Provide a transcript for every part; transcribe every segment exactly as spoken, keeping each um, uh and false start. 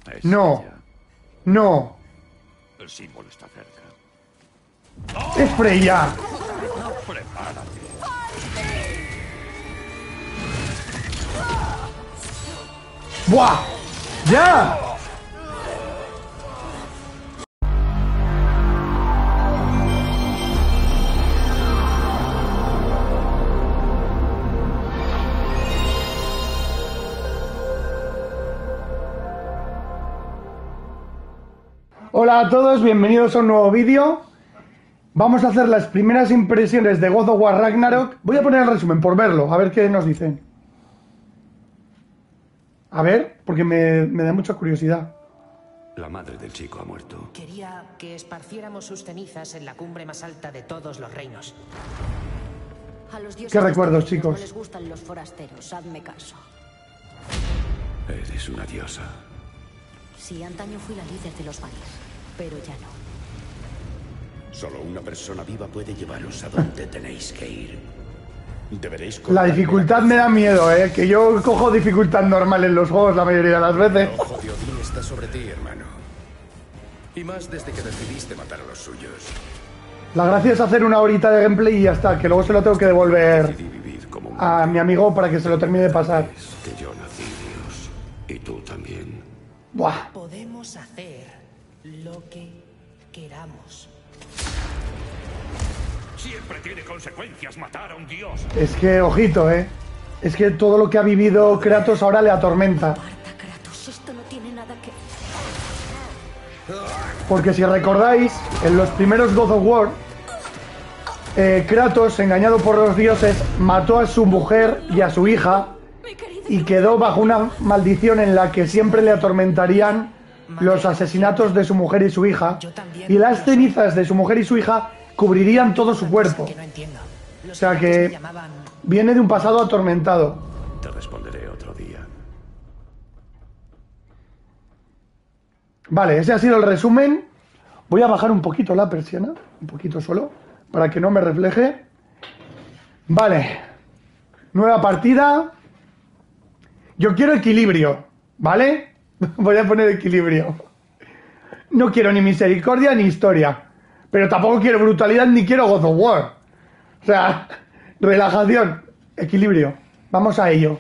Es No. ella. No. El símbolo está cerca. ¡Es Freya! Prepárate. ¡Buah! ¡Ya! Hola a todos, bienvenidos a un nuevo vídeo. Vamos a hacer las primeras impresiones de God of War Ragnarok. Voy a poner el resumen por verlo, a ver qué nos dicen. A ver, porque me, me da mucha curiosidad. La madre del chico ha muerto. Quería que esparciéramos sus cenizas en la cumbre más alta de todos los reinos. A los dioses ¿Qué recuerdos, de estos chicos? No les gustan los forasteros, hazme caso. Eres una diosa. Sí, antaño fui la líder de los Valis, pero ya no. Solo una persona viva puede llevaros a donde tenéis que ir. Deberéis La cortarme dificultad me da miedo, eh. Que yo cojo dificultad normal en los juegos la mayoría de las veces. El ojo de Odín está sobre ti, hermano. Y más desde que decidiste matar a los suyos. La gracia es hacer una horita de gameplay y ya está, que luego se lo tengo que devolver Decidí vivir como un a mi amigo para que se lo termine de pasar. Es que yo nací Dios. Y tú también. Buah. Podemos hacer lo que queramos. Siempre tiene consecuencias matar a un dios. Es que, ojito, eh. Es que todo lo que ha vivido Kratos ahora le atormenta. Aparta, Kratos, esto no tiene nada que... Porque si recordáis, en los primeros God of War, eh, Kratos, engañado por los dioses, mató a su mujer y a su hija y quedó bajo una maldición en la que siempre le atormentarían los asesinatos de su mujer y su hija, y las cenizas de su mujer y su hija cubrirían todo su cuerpo. Que no entiendo. Los O sea gigantes que me llamaban... viene de un pasado atormentado. Te responderé otro día. Vale, ese ha sido el resumen. Voy a bajar un poquito la persiana, un poquito solo, para que no me refleje. Vale, nueva partida. Yo quiero equilibrio, ¿vale? Voy a poner equilibrio. No quiero ni misericordia ni historia, pero tampoco quiero brutalidad ni quiero God of War. O sea, relajación, equilibrio. Vamos a ello.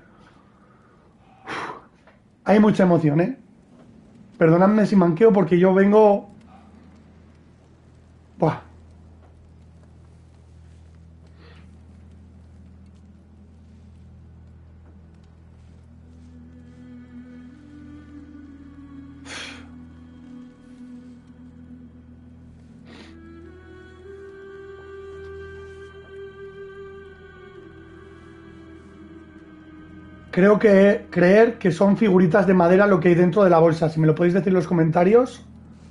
Uf, hay mucha emoción, ¿eh? Perdonadme si manqueo porque yo vengo... Buah. Creo que creer que son figuritas de madera lo que hay dentro de la bolsa. Si me lo podéis decir en los comentarios.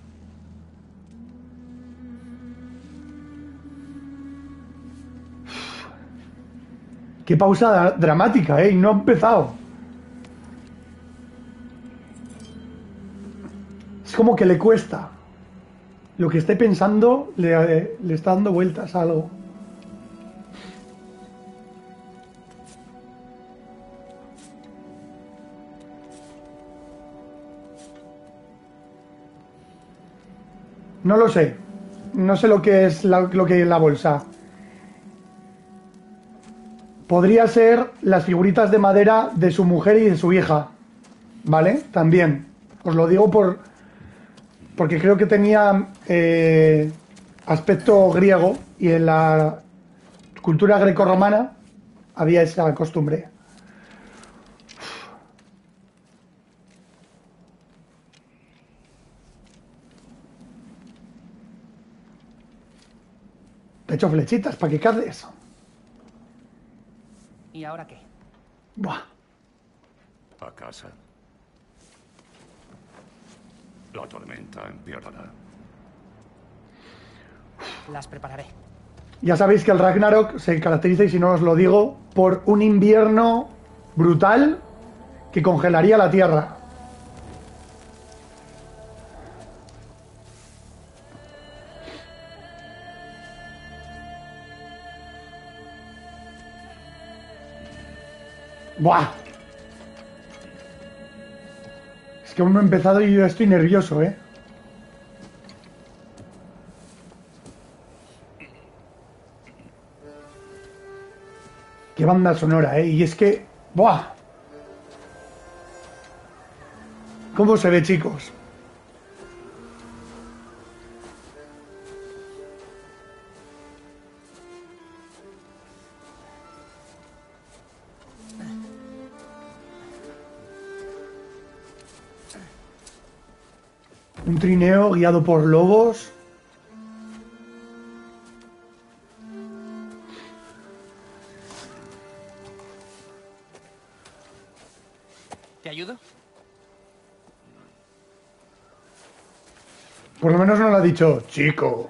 Qué pausa dramática, ¿eh? Y no ha empezado. Es como que le cuesta. Lo que esté pensando le, le está dando vueltas a algo. No lo sé. No sé lo que es la, lo que hay en la bolsa. Podría ser las figuritas de madera de su mujer y de su hija. ¿Vale? También. Os lo digo por porque creo que tenía eh, aspecto griego y en la cultura grecorromana había esa costumbre. Te he hecho flechitas para que caces. ¿Y ahora qué? Buah. A casa. La tormenta empeorará. Las prepararé. Ya sabéis que el Ragnarok se caracteriza, y si no os lo digo, por un invierno brutal que congelaría la tierra. ¡Buah! Es que aún no he empezado y yo ya estoy nervioso, ¿eh? Qué banda sonora, ¿eh? Y es que... ¡buah! ¿Cómo se ve, chicos? Un trineo guiado por lobos. ¿Te ayudo? Por lo menos no lo ha dicho chico.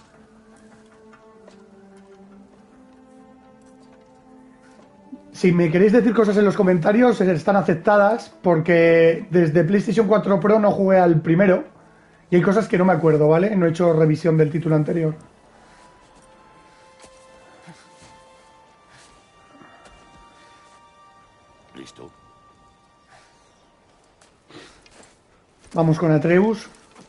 Si me queréis decir cosas en los comentarios, están aceptadas, porque desde PlayStation cuatro Pro no jugué al primero y hay cosas que no me acuerdo, ¿vale? No he hecho revisión del título anterior. Listo. Vamos con Atreus.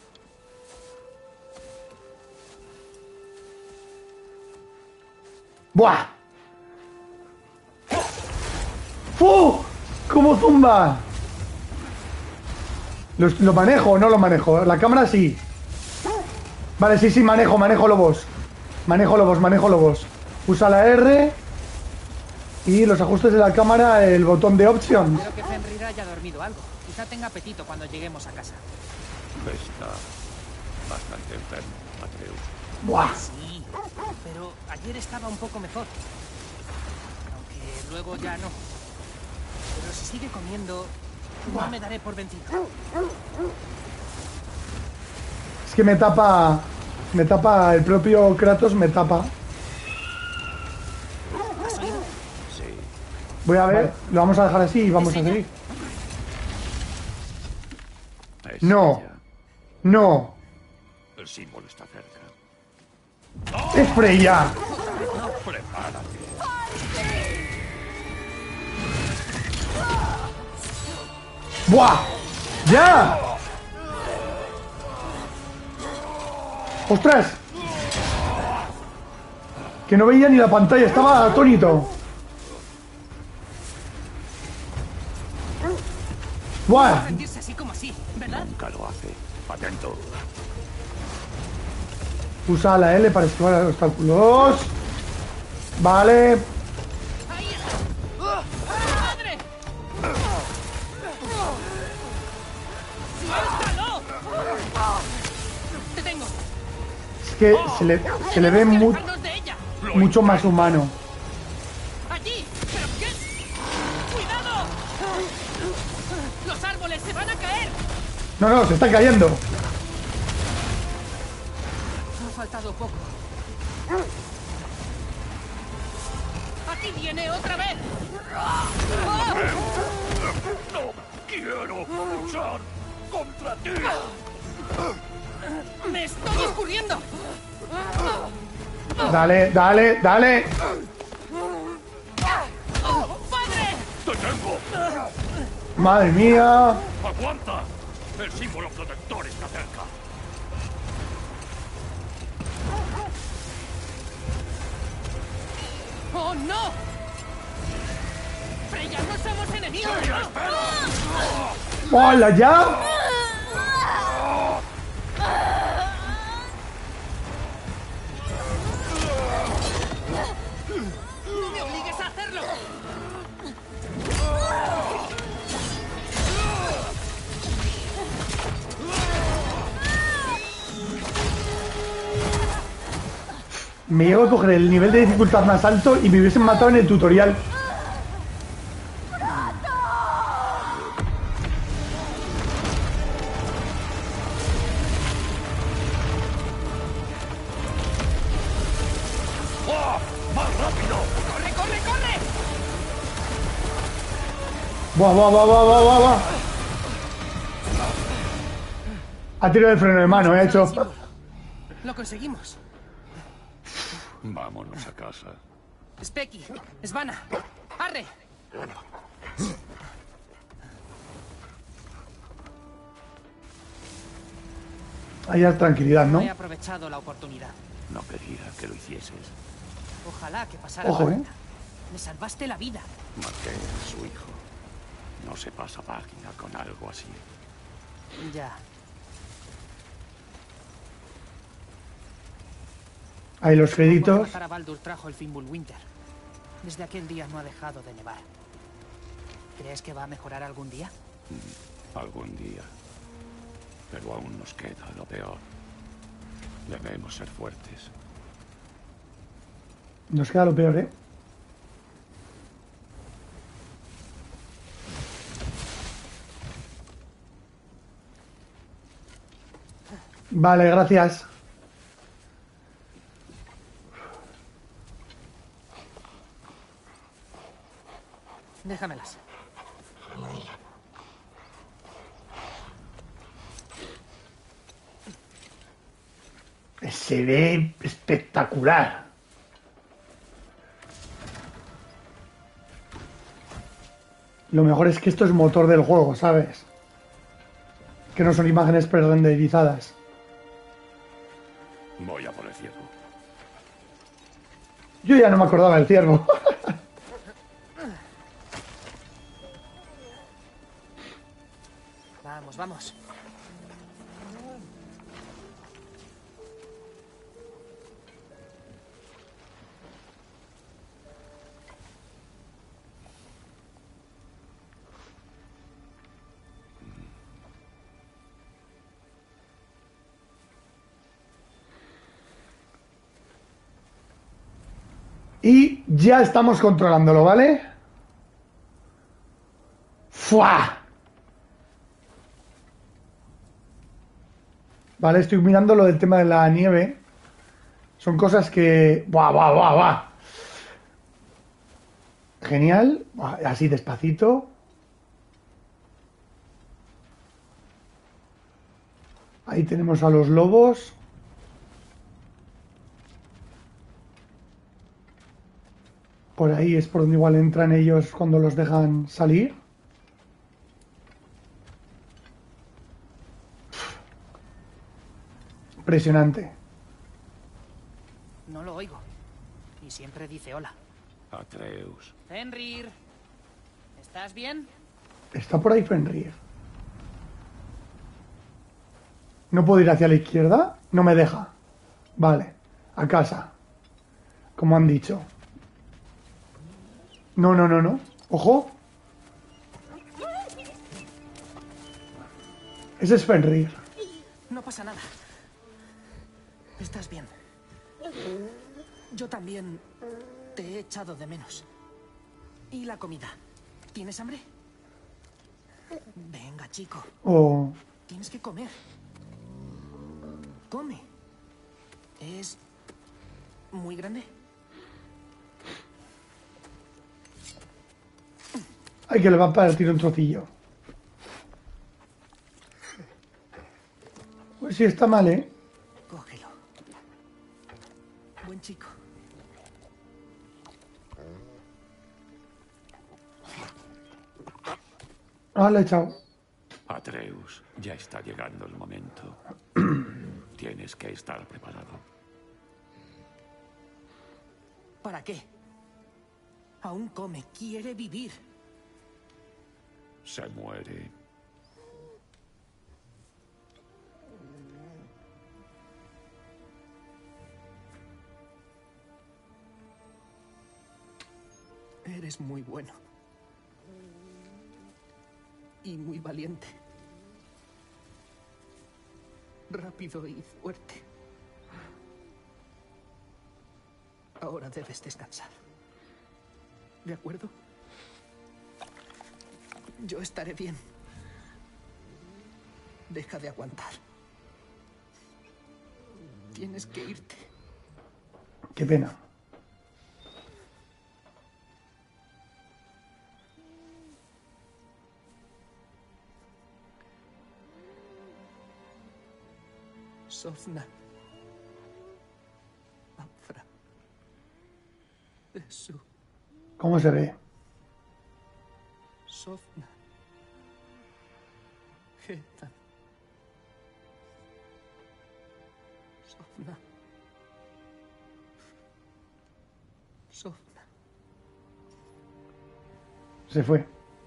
¡Buah! ¡Fu! ¿Cómo zumba? ¿Lo, lo manejo o no lo manejo? La cámara sí. Vale, sí, sí, manejo, manejo lobos. Manejo lobos, manejo lobos. Usa la R y los ajustes de la cámara, el botón de opción. Espero que Fenrir haya dormido algo. Quizá tenga apetito cuando lleguemos a casa. Está bastante enfermo, Atreus. ¡Buah! Sí, pero ayer estaba un poco mejor. Aunque luego ya no. Pero si sigue comiendo, no me daré por vencido. Es que me tapa... Me tapa... El propio Kratos me tapa. ¿Has oído? Sí. Voy a ver, lo vamos a dejar así y vamos a seguir. Es No. ella. No. El símbolo está cerca. ¡Es Freya! Prepárate. ¡Buah! ¡Ya! ¡Ostras! Que no veía ni la pantalla, estaba atónito. ¡Buah! Rendirse así como así, ¿verdad? Nunca lo hace. Atento. Usa la L para esquivar los obstáculos. Vale. ¡Ahí! ¡Madre! ¡Suéltalo! ¡Te tengo! Es que se le, se le ve Tenemos que mu- alejarnos de ella. mucho más humano. ¡Allí! ¿Pero qué? ¡Cuidado! ¡Los árboles se van a caer! No, no, se está cayendo. Ha faltado poco. ¡Aquí viene otra vez! ¡No quiero luchar contra ti! ¡Me estoy escurriendo! Dale, dale, dale. ¡Padre! ¡Te tengo! Madre mía. ¡Aguanta! El símbolo protector está cerca. ¡Oh, no! ¡Freya, no somos enemigos! ¡Hola, ya! ¡No me obligues a hacerlo! Me llego a coger el nivel de dificultad más alto y me hubiesen matado en el tutorial. ¡Oh! ¡Más rápido! ¡Corre, corre, corre! Buah, buah, buah, buah, buah, buah, buah. Ha tirado el freno de mano, he hecho. Lo conseguimos. Vámonos a casa. Specky, Svana, Arre. haya tranquilidad, ¿no? No he aprovechado la oportunidad. No quería que lo hicieses. Ojalá que pasara Ojo, página. ¿eh? Me salvaste la vida. Maté a su hijo. No se pasa página con algo así. Ya. Ahí los Supongo que créditos. matar a Baldur trajo el Fimbulwinter. Desde aquel día no ha dejado de nevar. ¿Crees que va a mejorar algún día? Algún día. Pero aún nos queda lo peor. Debemos ser fuertes. Nos queda lo peor, ¿eh? Vale, gracias. Déjamelas. Se ve espectacular. Lo mejor es que esto es motor del juego, ¿sabes? Que no son imágenes pre-renderizadas. Voy a por el ciervo. Yo ya no me acordaba del ciervo. Vamos, vamos. Y ya estamos controlándolo, ¿vale? ¡Fua! Vale, estoy mirando lo del tema de la nieve. Son cosas que... ¡Buah, buah, buah, buah! Genial. Buah, así despacito. Ahí tenemos a los lobos. Por ahí es por donde igual entran ellos cuando los dejan salir. Impresionante. No lo oigo. Y siempre dice hola. Atreus. Fenrir. ¿Estás bien? Está por ahí Fenrir. ¿No puedo ir hacia la izquierda? No me deja. Vale. A casa. Como han dicho. No, no, no, no. Ojo. Ese es Fenrir. No pasa nada. Estás bien. Yo también te he echado de menos. ¿Y la comida? ¿Tienes hambre? Venga, chico. Oh. Tienes que comer. Come. ¿Es muy grande? Ay, que le va a partir un trocillo. Pues sí, está mal, ¿eh? Cógelo. Buen chico. Ah, le he echado. Atreus, ya está llegando el momento. Tienes que estar preparado. ¿Para qué? Aún come, quiere vivir. Se muere. Eres muy bueno. Y muy valiente. Rápido y fuerte. Ahora debes descansar. ¿De acuerdo? Yo estaré bien. Deja de aguantar. Tienes que irte. Qué pena. Sofna. Afra. Esu. ¿Cómo se ve? Sofna. Geta. Sofna. Sofna. Se fue.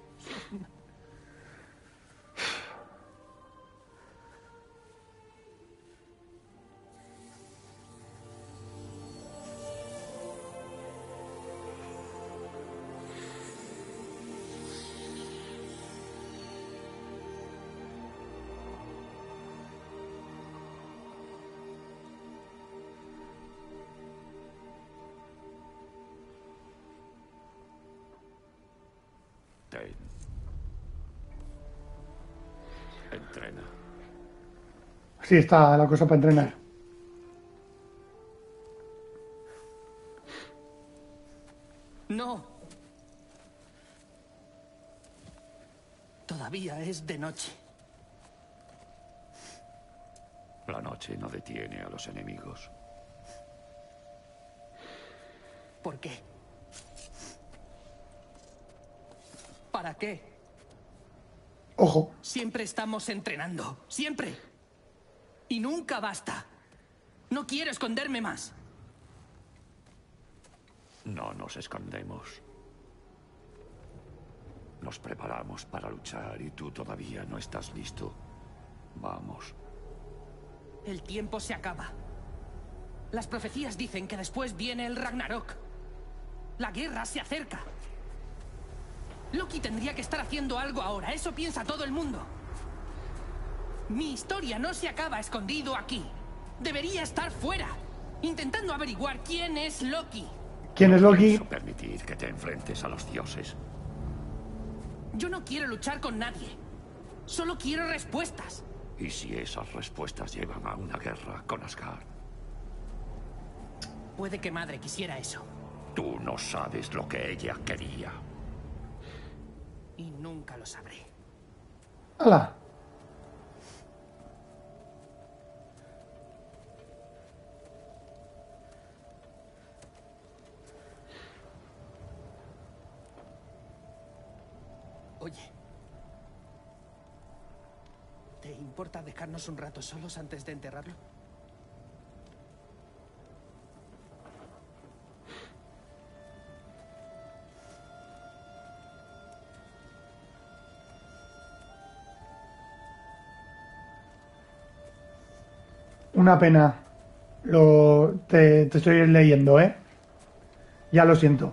Ten. Entrena. Sí, está la cosa para entrenar. No. Todavía es de noche. La noche no detiene a los enemigos. ¿Por qué? ¿Para qué? Ojo. Siempre estamos entrenando. Siempre. Y nunca basta. No quiero esconderme más. No nos escondemos. Nos preparamos para luchar y tú todavía no estás listo. Vamos. El tiempo se acaba. Las profecías dicen que después viene el Ragnarok. La guerra se acerca. Loki tendría que estar haciendo algo ahora. Eso piensa todo el mundo. Mi historia no se acaba escondido aquí. Debería estar fuera, intentando averiguar quién es Loki. ¿Quién es Loki? Pienso permitir que te enfrentes a los dioses. Yo no quiero luchar con nadie. Solo quiero respuestas. ¿Y si esas respuestas llevan a una guerra con Asgard? Puede que madre quisiera eso. Tú no sabes lo que ella quería. Y nunca lo sabré. ¡Hala! Oye. ¿Te importa dejarnos un rato solos antes de enterrarlo? Una pena. Lo, te, te estoy leyendo, ¿eh? Ya lo siento.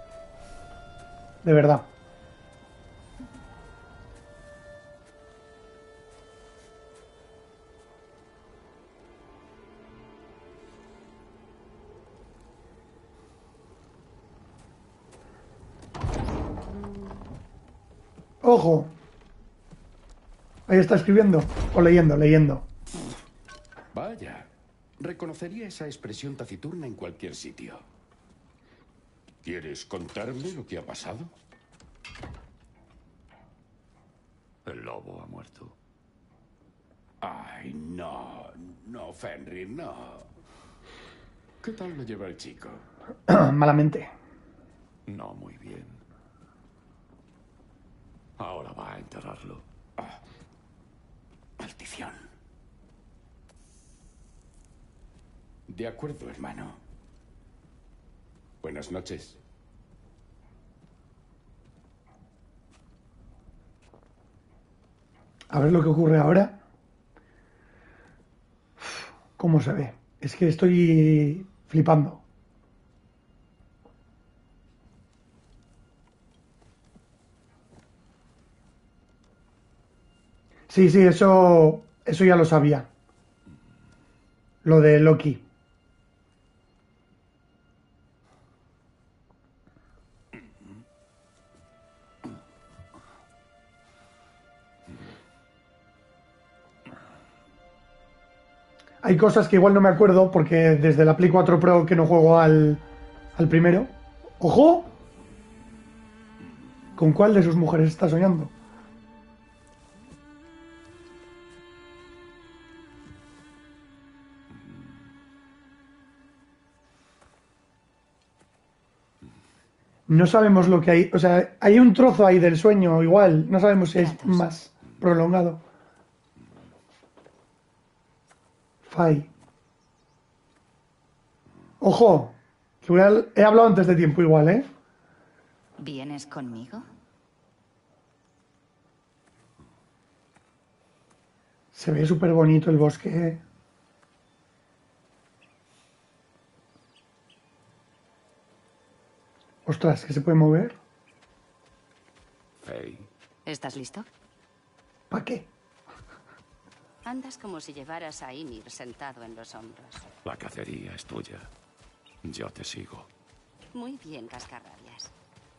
De verdad. Ojo. Ahí está escribiendo. O leyendo, leyendo. Vaya, reconocería esa expresión taciturna en cualquier sitio. ¿Quieres contarme lo que ha pasado? El lobo ha muerto. Ay, no, no, Fenrir, no. ¿Qué tal lo lleva el chico? Malamente. No muy bien. Ahora va a enterrarlo. Ah, maldición. De acuerdo, hermano. Buenas noches. A ver lo que ocurre ahora. ¿Cómo se ve? Es que estoy flipando. Sí, sí, eso, eso ya lo sabía. Lo de Loki. Hay cosas que igual no me acuerdo porque desde la Play cuatro Pro que no juego al, al primero. ¡Ojo! ¿Con cuál de sus mujeres está soñando? No sabemos lo que hay. O sea, hay un trozo ahí del sueño igual. No sabemos si es más prolongado. Fai. Ojo, que voy a- he hablado antes de tiempo igual, ¿eh? ¿Vienes conmigo? Se ve súper bonito el bosque. Ostras, que se puede mover. Faye, ¿Estás listo? ¿Para qué? Andas como si llevaras a Ymir sentado en los hombros. la cacería es tuya. Yo te sigo. Muy bien, cascarrabias.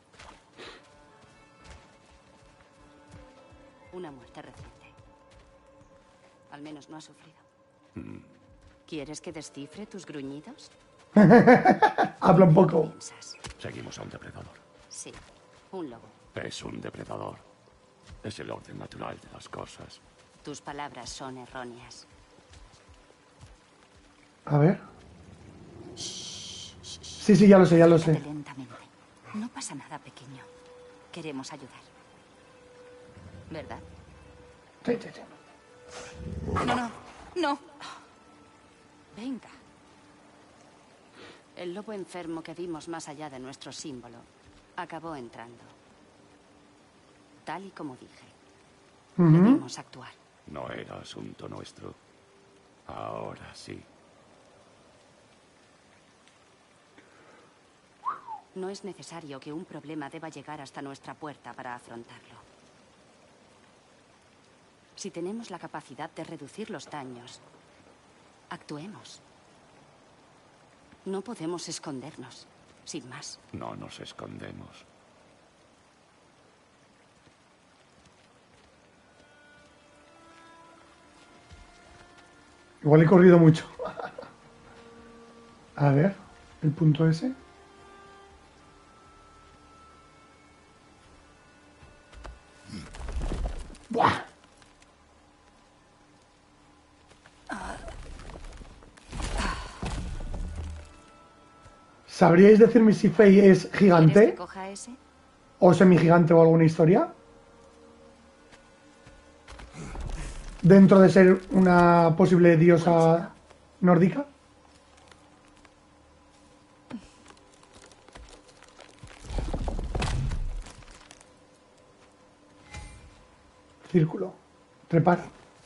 Una muerte reciente. Al menos no ha sufrido. ¿Quieres que descifre tus gruñidos? Habla un ¿Qué poco. piensas? Seguimos a un depredador. Sí, un lobo. Es un depredador. Es el orden natural de las cosas. Tus palabras son erróneas. A ver. Sí, sí, ya lo sé, ya lo sé. Acércate lentamente. No pasa nada, pequeño. Queremos ayudar. ¿Verdad? Sí, sí, sí. No, no, no. Venga. El lobo enfermo que vimos más allá de nuestro símbolo acabó entrando. Tal y como dije. Ujú. Debimos actuar. No era asunto nuestro. Ahora sí. No es necesario que un problema deba llegar hasta nuestra puerta para afrontarlo. Si tenemos la capacidad de reducir los daños, actuemos. No podemos escondernos, sin más. No nos escondemos. Igual he corrido mucho. A ver, el punto ese. Buah. ¿Sabríais decirme si Faye es ¿Quieres que gigante coja ese? o semigigante o alguna historia? Dentro de ser una posible diosa nórdica. Círculo. Trepar.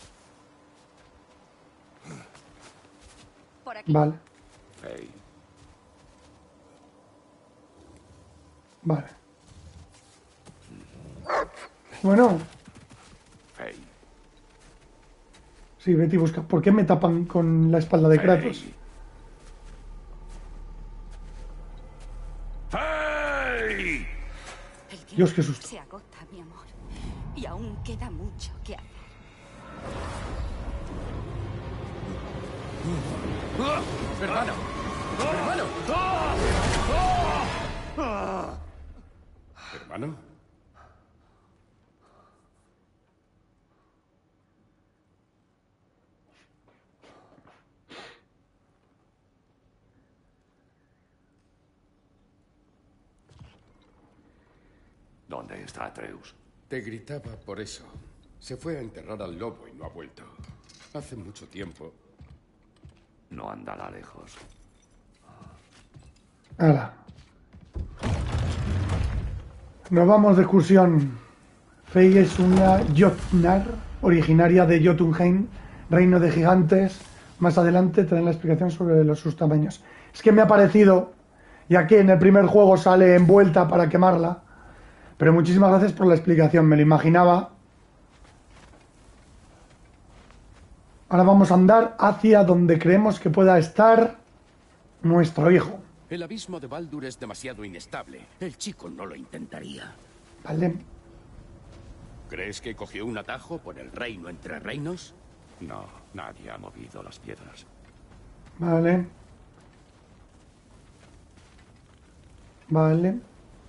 Por aquí. Vale, Faye, vale. Bueno, Faye. sí, Betty busca. ¿Por qué me tapan con la espalda de Kratos? ¡Faye! El tiempo Dios, qué susto. se agota, mi amor. Y aún queda mucho que hacer. ¡Hermano! ¡Hermano! ¿Hermano? ¿Dónde está Atreus? Te gritaba por eso. Se fue a enterrar al lobo y no ha vuelto. Hace mucho tiempo. No andará lejos. Hala. Nos vamos de excursión. Faye es una Jotnar, originaria de Jotunheim, reino de gigantes. Más adelante te dan la explicación sobre los, sus tamaños. Es que me ha parecido, ya que en el primer juego sale envuelta para quemarla, pero muchísimas gracias por la explicación, me lo imaginaba. Ahora vamos a andar hacia donde creemos que pueda estar nuestro hijo. El abismo de Baldur es demasiado inestable. El chico no lo intentaría. ¿Vale? ¿Crees que cogió un atajo por el reino entre reinos? No, nadie ha movido las piedras. Vale. Vale.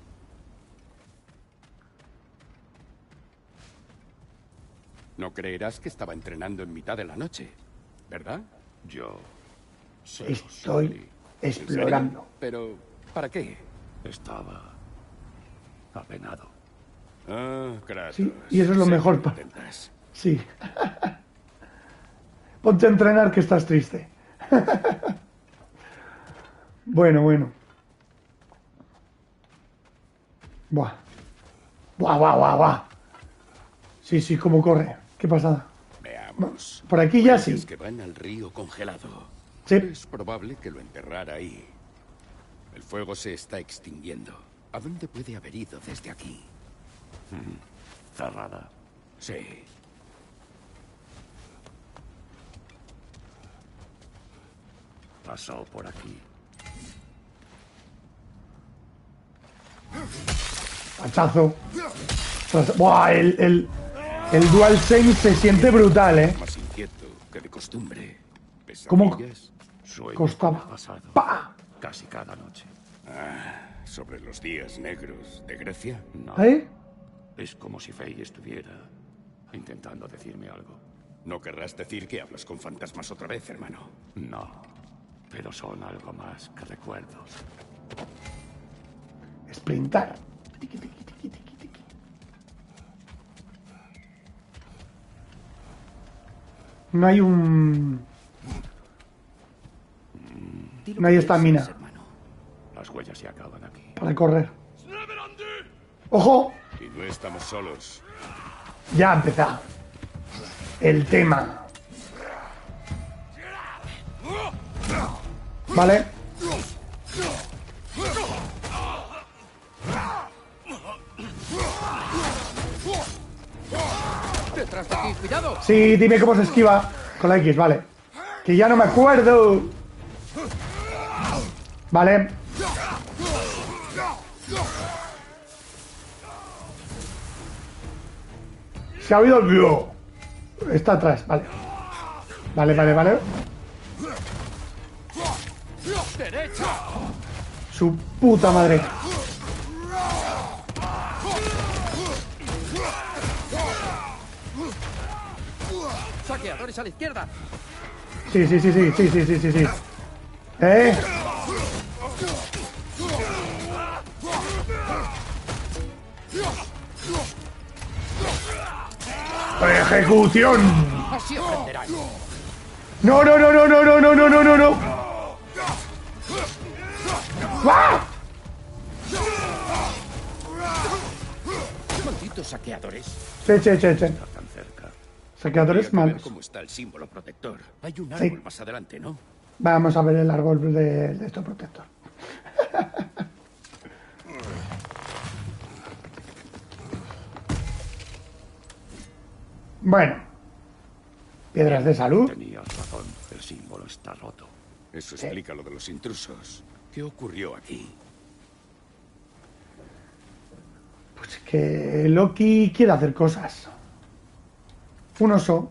No creerás que estaba entrenando en mitad de la noche, ¿verdad? Yo se lo Estoy sugerí. ¿En serio? explorando. Pero, ¿para qué? Estaba apenado. Ah, Kratos. Sí, y eso es lo Sé mejor que para- intentas. Sí. Ponte a entrenar que estás triste. Bueno, bueno. Buah. Buah, buah, buah, buah. Sí, sí, cómo corre. Qué pasada. Veamos. Por aquí ya sí. Huellas que van al río congelado. Sí. Es probable que lo enterrara ahí. El fuego se está extinguiendo. ¿A dónde puede haber ido desde aquí? Cerrada. Sí. Pasó por aquí. Hachazo. Tras- Buah, el, el, el DualSense se siente brutal, eh. Más inquieto que de costumbre. ¿Cómo? Pesadillas. Sueño Costaba. con el pasado. ¡Pah! Casi cada noche. Ah, sobre los días negros de Grecia. No. ¿Eh? Es como si Faye estuviera intentando decirme algo. No querrás decir que hablas con fantasmas otra vez, hermano. No. Pero son algo más que recuerdos. Sprintar. Tiqui, tiqui, tiqui, tiqui, tiqui. No hay un... Di lo No hay que estamina. piensas, hermano. Las huellas se acaban aquí. para correr. ¡Ojo! Y no estamos solos. Ya ha empezado el tema. Vale. ¡Detrás de ti! ¡Cuidado! Sí, dime cómo se esquiva con la X, vale. Que ya no me acuerdo. Vale. Se ha oído el... ¡Yo! Está atrás, vale. Vale, vale, vale. ¡Derecha! Su puta madre. ¡Saqueadores a la izquierda! Sí, sí, sí, sí, sí, sí, sí, sí, sí. ¿Eh? ¡Ejecución! ¡Así aprenderán! No, no, no, no, no, no, no, no, no, no, no. ¡Ah! ¡Malditos saqueadores! Che, che, che, che. Está tan cerca. Saqueadores Habría que ver malos. cómo está el símbolo protector. Hay un Sí. árbol más adelante, ¿no? Vamos a ver el árbol de, de esto protector. Bueno. Piedras de salud. Tenías razón, el símbolo está roto. Eso explica lo de los intrusos. ¿Qué ocurrió aquí? Pues que Loki quiere hacer cosas. Un oso.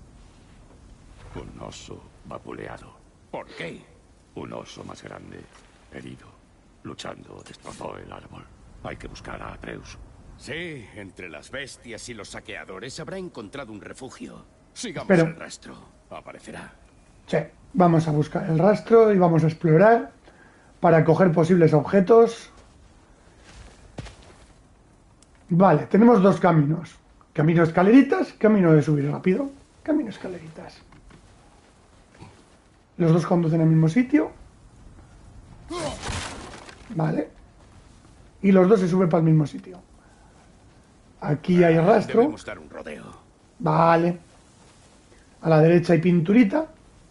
Un oso vapuleado. ¿Por qué? Un oso más grande, herido, luchando, destrozó el árbol. Hay que buscar a Atreus. Sí, entre las bestias y los saqueadores habrá encontrado un refugio. Sigamos Pero- el rastro. Aparecerá. Che, vamos a buscar el rastro y vamos a explorar para coger posibles objetos. Vale, tenemos dos caminos. Camino escaleritas, camino de subir rápido. Camino escaleritas. Los dos conducen al mismo sitio. Vale. Y los dos se suben para el mismo sitio. Aquí hay rastro. Debemos dar un rodeo. Vale. A la derecha hay pinturita.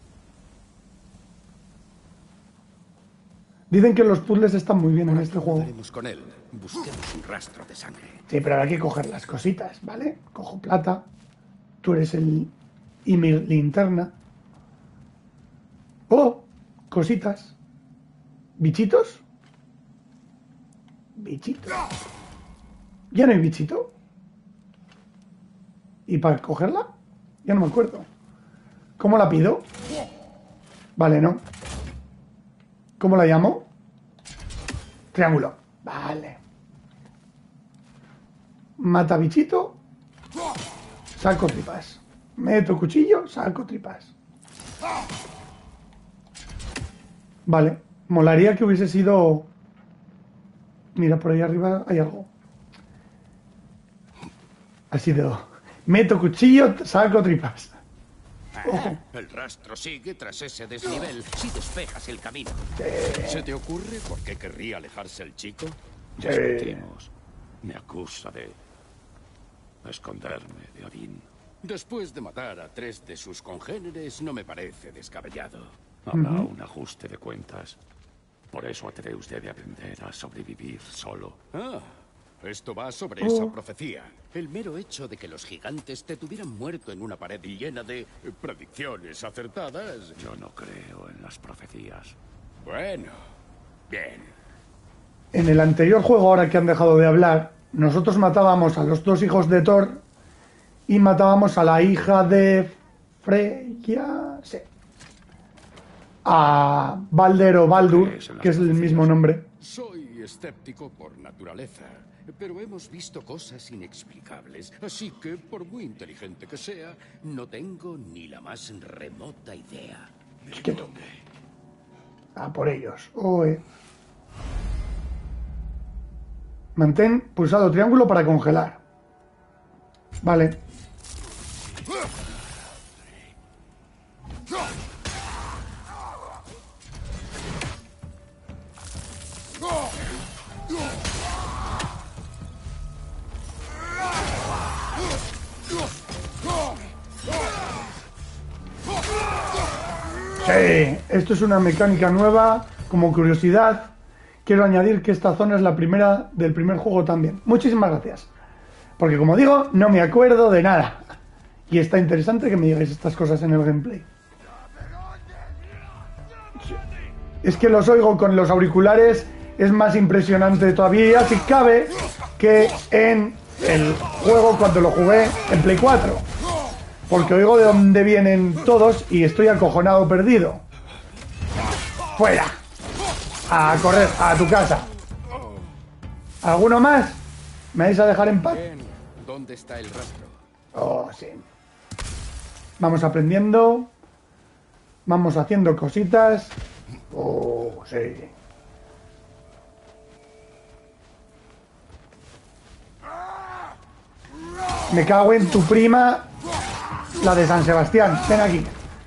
Dicen que los puzzles están muy bien en este juego. Hablaremos con él. Busquemos un rastro de sangre. Sí, pero hay que coger las cositas, ¿vale? Cojo plata. Tú eres el email linterna. Oh, cositas. ¿Bichitos? Bichitos. ¿Ya no hay bichito? ¿Y para cogerla? Ya no me acuerdo. ¿Cómo la pido? Vale, no. ¿Cómo la llamo? Triángulo. Vale. Mata bichito. Saco tripas. Meto cuchillo, saco tripas. Vale. Molaría que hubiese sido... Mira, por ahí arriba hay algo. Ha sido... Meto cuchillo, saco tripas. Ojo. El rastro sigue tras ese desnivel si despejas el camino. ¿Se te ocurre por qué querría alejarse el chico? Discutimos. Me acusa de esconderme de Odín. Después de matar a tres de sus congéneres, no me parece descabellado. Habrá un ajuste de cuentas. Por eso Atreus debe aprender a sobrevivir solo. Ah, esto va sobre Oh. esa profecía. El mero hecho de que los gigantes te tuvieran muerto en una pared llena de predicciones acertadas. Yo no creo en las profecías. Bueno, bien. En el anterior juego, ahora que han dejado de hablar, nosotros matábamos a los dos hijos de Thor y matábamos a la hija de Freya, sí, a Balder o Baldur, que es el mismo nombre. Soy escéptico por naturaleza, pero hemos visto cosas inexplicables, así que, por muy inteligente que sea, no tengo ni la más remota idea. Es que tú. A por ellos. Oe. Mantén pulsado triángulo para congelar. Vale. Sí, esto es una mecánica nueva. Como curiosidad, quiero añadir que esta zona es la primera del primer juego también. Muchísimas gracias. Porque como digo, no me acuerdo de nada. Y está interesante que me digáis estas cosas en el gameplay. Es que los oigo con los auriculares, es más impresionante todavía, si cabe, que en el juego cuando lo jugué en Play cuatro. Porque oigo de dónde vienen todos y estoy acojonado perdido. ¡Fuera! A correr, a tu casa. ¿Alguno más? ¿Me vais a dejar en paz? Bien, ¿dónde está el rastro? Oh, sí. Vamos aprendiendo. Vamos haciendo cositas. Oh, sí. Me cago en tu prima, la de San Sebastián. Ven aquí.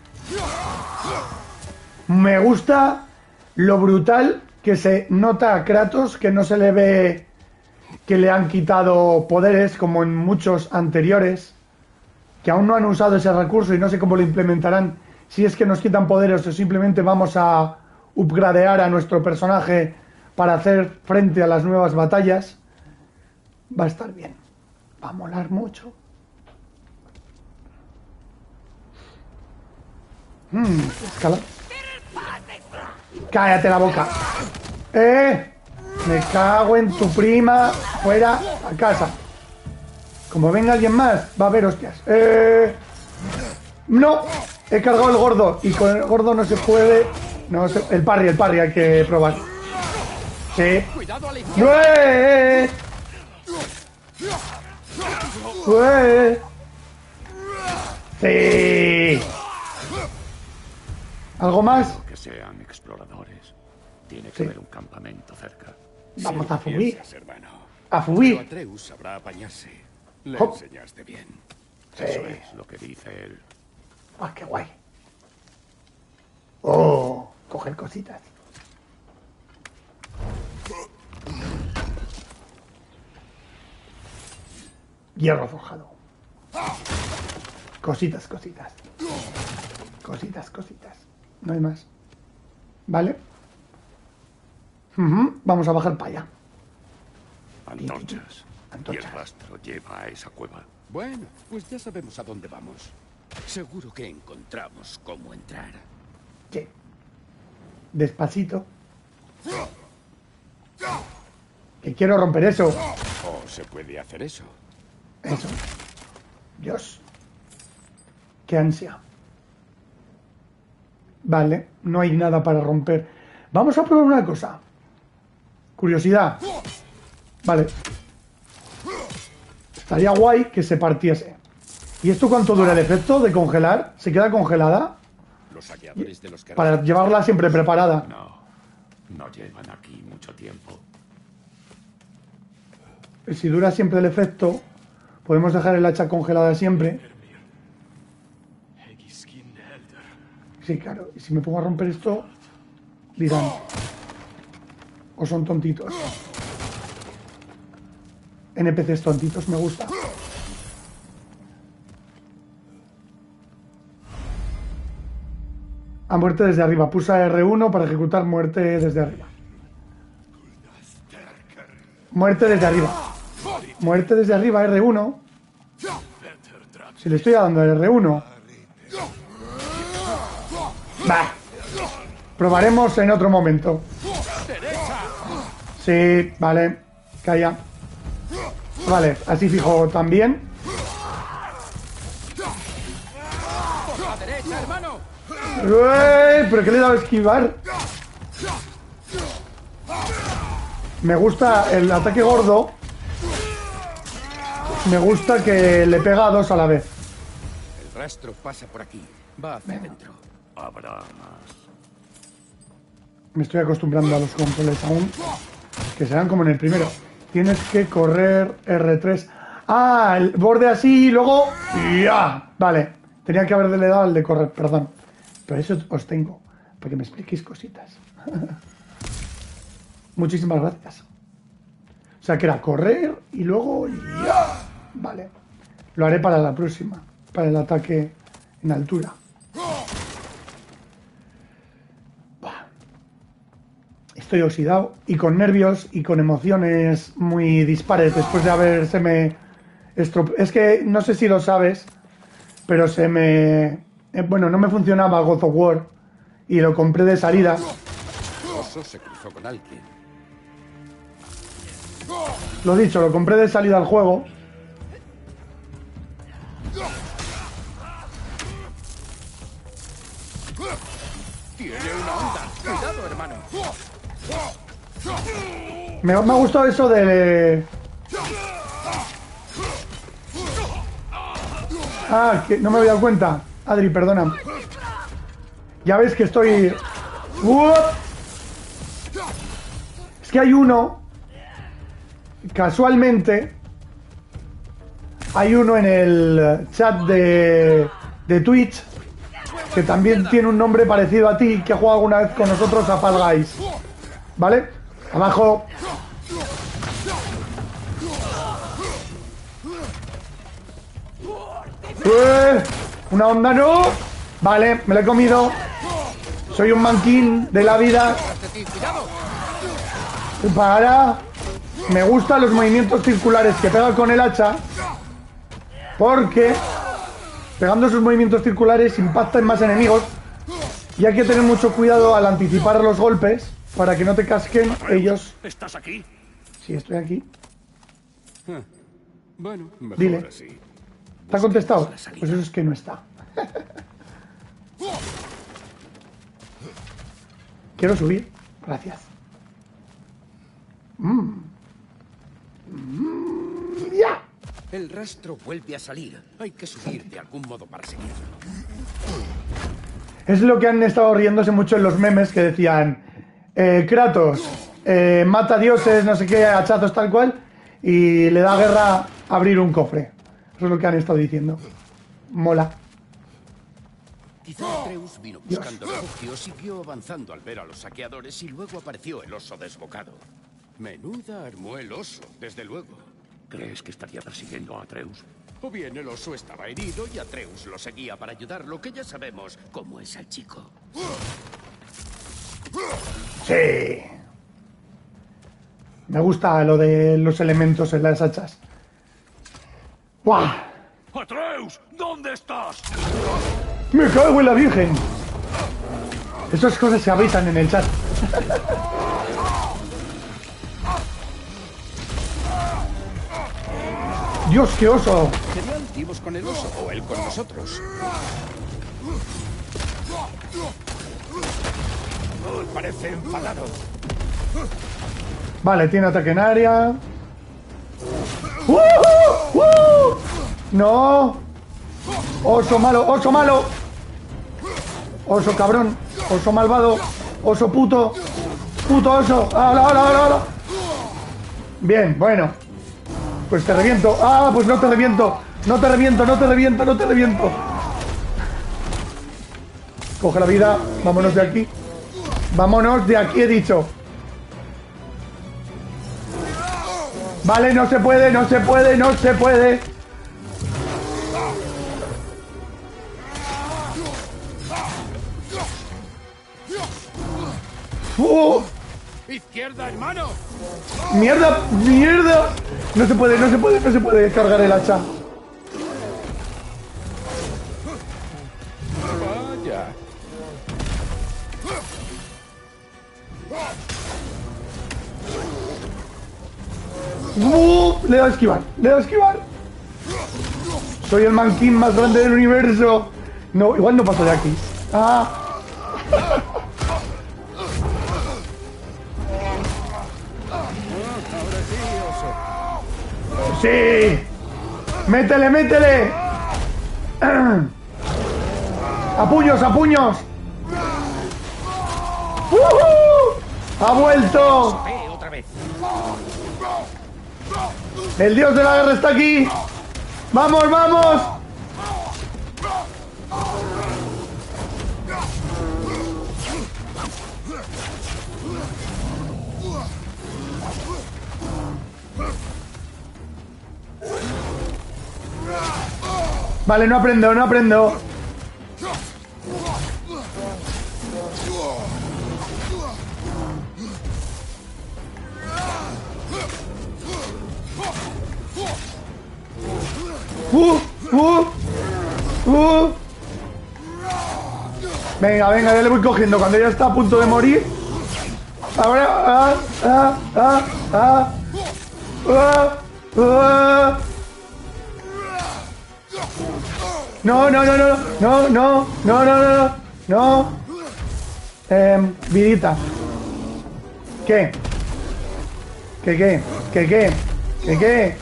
Me gusta lo brutal que se nota a Kratos, que no se le ve que le han quitado poderes como en muchos anteriores, que aún no han usado ese recurso y no sé cómo lo implementarán, si es que nos quitan poderes o simplemente vamos a upgradear a nuestro personaje para hacer frente a las nuevas batallas. Va a estar bien, va a molar mucho. Mmm, escala. Cállate la boca. ¡Eh! Me cago en tu prima. Fuera a casa. Como venga alguien más, va a haber hostias. ¡Eh! ¡No! He cargado el gordo. Y con el gordo no se puede. No se... El parry, el parry hay que probar. Sí. ¡Eh! ¡Eh! ¡Sí! ¿Algo más? Que sean exploradores. Tiene que Sí. haber un campamento cerca. Vamos a fuir. Piensas, hermano. A Pero fuir. Atreus sabrá apañarse. Le Hop. enseñaste bien. Eso Sí. es lo que dice él. ¡Ah, qué guay! ¡Oh! Coger cositas. Hierro forjado. Cositas, cositas. Cositas, cositas. No hay más. ¿Vale? Ujú, vamos a bajar para allá. Antorchas. Y Antorchas. el rastro lleva a esa cueva. Bueno, pues ya sabemos a dónde vamos. Seguro que encontramos cómo entrar. Sí. Despacito. Que quiero romper eso. ¿O se puede hacer eso? Eso. Dios. Qué ansia. Vale, no hay nada para romper. Vamos a probar una cosa. Curiosidad. Vale. Estaría guay que se partiese. ¿Y esto cuánto dura el efecto de congelar? ¿Se queda congelada? Los saqueadores de los que... Para llevarla siempre preparada. No, no llevan aquí mucho tiempo. Y si dura siempre el efecto, podemos dejar el hacha congelada siempre. Sí, claro. Y si me pongo a romper esto, dirán... O son tontitos. N P Cs tontitos, me gusta. A muerte desde arriba. Pulsa R uno para ejecutar muerte desde arriba. Muerte desde arriba. Muerte desde arriba, R uno. Si le estoy dando el R uno. Bah. Probaremos en otro momento. Sí, vale. Calla. Vale, así fijo también. ¡Por la derecha, hermano! ¡Uy! ¿Pero qué le he dado a esquivar? Me gusta el ataque gordo. Me gusta que le pega a dos a la vez. El rastro pasa por aquí. Va hacia adentro. Habrá más. Me estoy acostumbrando a los controles aún. Que serán como en el primero. Tienes que correr R tres. Ah, el borde así y luego... ¡Ya! Vale. Tenía que haberle dado al de correr, perdón. Pero eso os tengo. Para que me expliquéis cositas. Muchísimas gracias. O sea, que era correr y luego... ¡Ya! Vale. Lo haré para la próxima. Para el ataque en altura. Estoy oxidado y con nervios y con emociones muy dispares después de haberse me estrope... Es que no sé si lo sabes, pero se me... Eh, bueno, no me funcionaba God of War y lo compré de salida. Oso se cruzó con alguien. Lo dicho, lo compré de salida al juego. Tiene una onda. Cuidado, hermano. Me, me ha gustado eso de... Ah, que no me había dado cuenta. Adri, perdona. Ya ves que estoy... ¡Uop! Es que hay uno... Casualmente... Hay uno en el chat de, de Twitch que también tiene un nombre parecido a ti, que ha jugado alguna vez con nosotros a Fall Guys. ¿Vale? Abajo. ¡Eh! Una onda, no. Vale, me lo he comido. Soy un manquín de la vida. Para. Me gustan los movimientos circulares que pega con el hacha. Porque pegando esos movimientos circulares impactan más enemigos. Y hay que tener mucho cuidado al anticipar los golpes para que no te casquen ellos. ¿Estás aquí? Sí, estoy aquí. Ah, bueno, mejor Dile. así. ¿Te ha contestado? Pues eso es que no está. Quiero subir. Gracias. Mm. Mm, ¡ya! El rastro vuelve a salir. Hay que subir de algún modo para seguirlo. Es lo que han estado riéndose mucho en los memes que decían eh, Kratos eh, mata dioses, no sé qué, hachazos tal cual, y le da guerra a abrir un cofre. Eso es lo que han estado diciendo. Mola. Quizá Atreus vino buscando refugio, siguió avanzando al ver a los saqueadores y luego apareció el oso desbocado. Menuda armó el oso, desde luego. ¿Crees que estaría persiguiendo a Atreus? O bien el oso estaba herido y Atreus lo seguía para ayudarlo, que ya sabemos cómo es el chico. Sí. Me gusta lo de los elementos en las hachas. ¡Buah! ¡Atreus! ¿Dónde estás? ¡Me cago en la virgen! Esas cosas se avisan en el chat. ¡Dios, qué oso! Serían activos con el oso o él con nosotros. Parece enfadado. Vale, tiene ataque en área. ¡Uh! ¡Uh! ¡Uh! ¡No! ¡Oso malo! ¡Oso malo! ¡Oso cabrón! ¡Oso malvado! ¡Oso puto! ¡Puto oso! ¡Hala, hala, hala, hala! Bien, bueno. Pues te reviento. ¡Ah! Pues no te reviento. No te reviento, no te reviento, no te reviento. Coge la vida. Vámonos de aquí. Vámonos de aquí, he dicho. Vale, no se puede, no se puede, no se puede. ¡Uh! ¡Izquierda, hermano! ¡Mierda! ¡Mierda! No se puede, no se puede, no se puede cargar el hacha. Vaya. ¡Uh! Le he dado a esquivar, le he dado a esquivar. Soy el manquín más grande del universo. No, igual no paso de aquí. Ah. ¡Sí! ¡Métele, métele! ¡A puños, a puños! ¡Uh! ¡Ha vuelto! Eh, otra vez. ¡El dios de la guerra está aquí! ¡Vamos, vamos! Vale, no aprendo, no aprendo. Uh, uh, uh. Venga, venga, ya le voy cogiendo. Cuando ya está a punto de morir. Ahora. Ah, ah, ah, ah. Ah, ah. No, no, no, no, no, no, no, no, no, no. Eh, vidita. ¿Qué? ¿Qué, qué? ¿Qué, qué? ¿Qué, qué?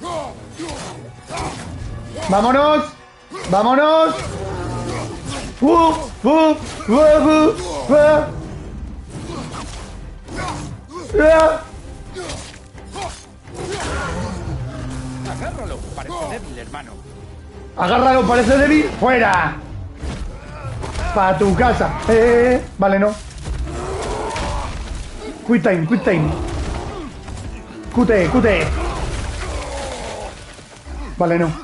¡Vámonos! ¡Vámonos! ¡Uh! ¡Uh! ¡Uh! ¡Uh! ¡Uh! Agárralo, parece débil, hermano. Agárralo, parece débil. ¡Fuera! Pa' tu casa. Eh, eh, vale, no. Quick time, quick time. Cute, cute. Vale, no.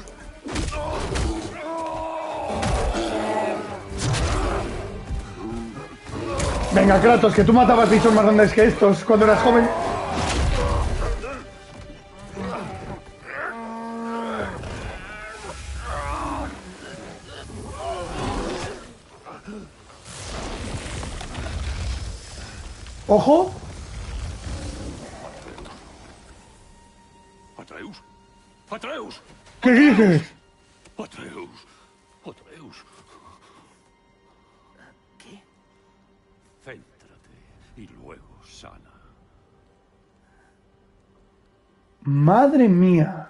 Venga, Kratos, que tú matabas bichos más grandes que estos cuando eras joven. ¡Ojo! Atreus. Atreus. ¿Qué dices? Atreus. Atreus. ¿Qué? Céntrate y luego sana. Madre mía.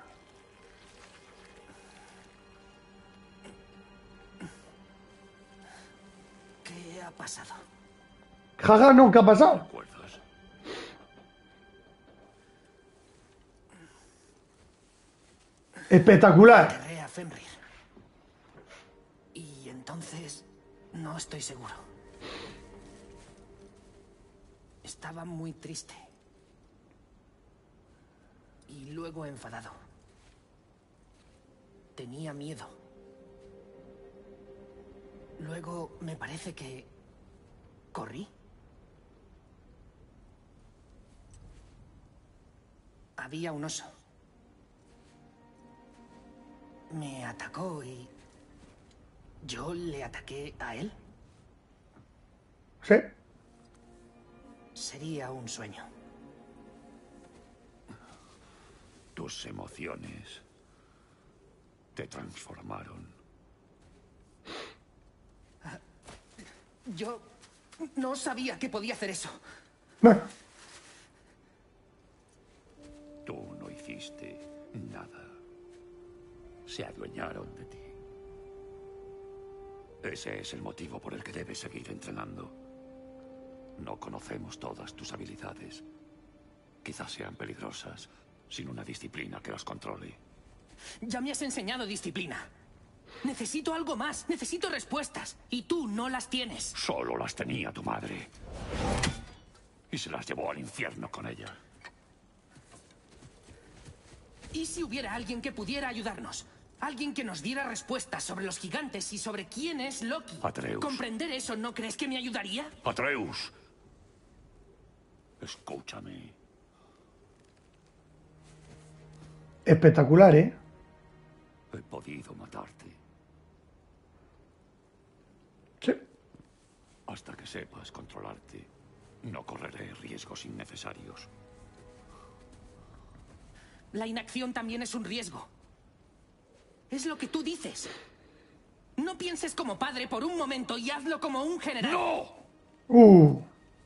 ¿Qué ha pasado? Jaja, no, ¿qué ha pasado? ¿Recuerdas? Espectacular. Enterré a Fenrir. Y entonces no estoy seguro. Estaba muy triste. Y luego enfadado. Tenía miedo. Luego me parece que corrí. Había un oso. Me atacó y yo le ataqué a él. ¿Sí? Sería un sueño. Tus emociones te transformaron. Yo no sabía que podía hacer eso. Bueno, Tú no hiciste nada. Se adueñaron de ti. Ese es el motivo por el que debes seguir entrenando. No conocemos todas tus habilidades. Quizás sean peligrosas sin una disciplina que las controle. Ya me has enseñado disciplina. Necesito algo más. Necesito respuestas. Y tú no las tienes. Solo las tenía tu madre. Y se las llevó al infierno con ella. ¿Y si hubiera alguien que pudiera ayudarnos? Alguien que nos diera respuestas sobre los gigantes y sobre quién es Loki. Atreus. ¿Comprender eso no crees que me ayudaría? Atreus. Escúchame. Espectacular, ¿eh? He podido matarte. Sí. Hasta que sepas controlarte, no correré riesgos innecesarios. La inacción también es un riesgo. Es lo que tú dices. No pienses como padre por un momento y hazlo como un general. ¡No! Uh.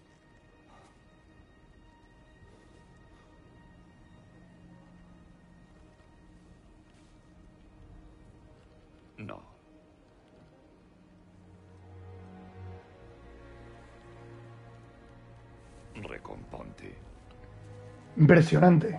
No. Recomponte. Impresionante.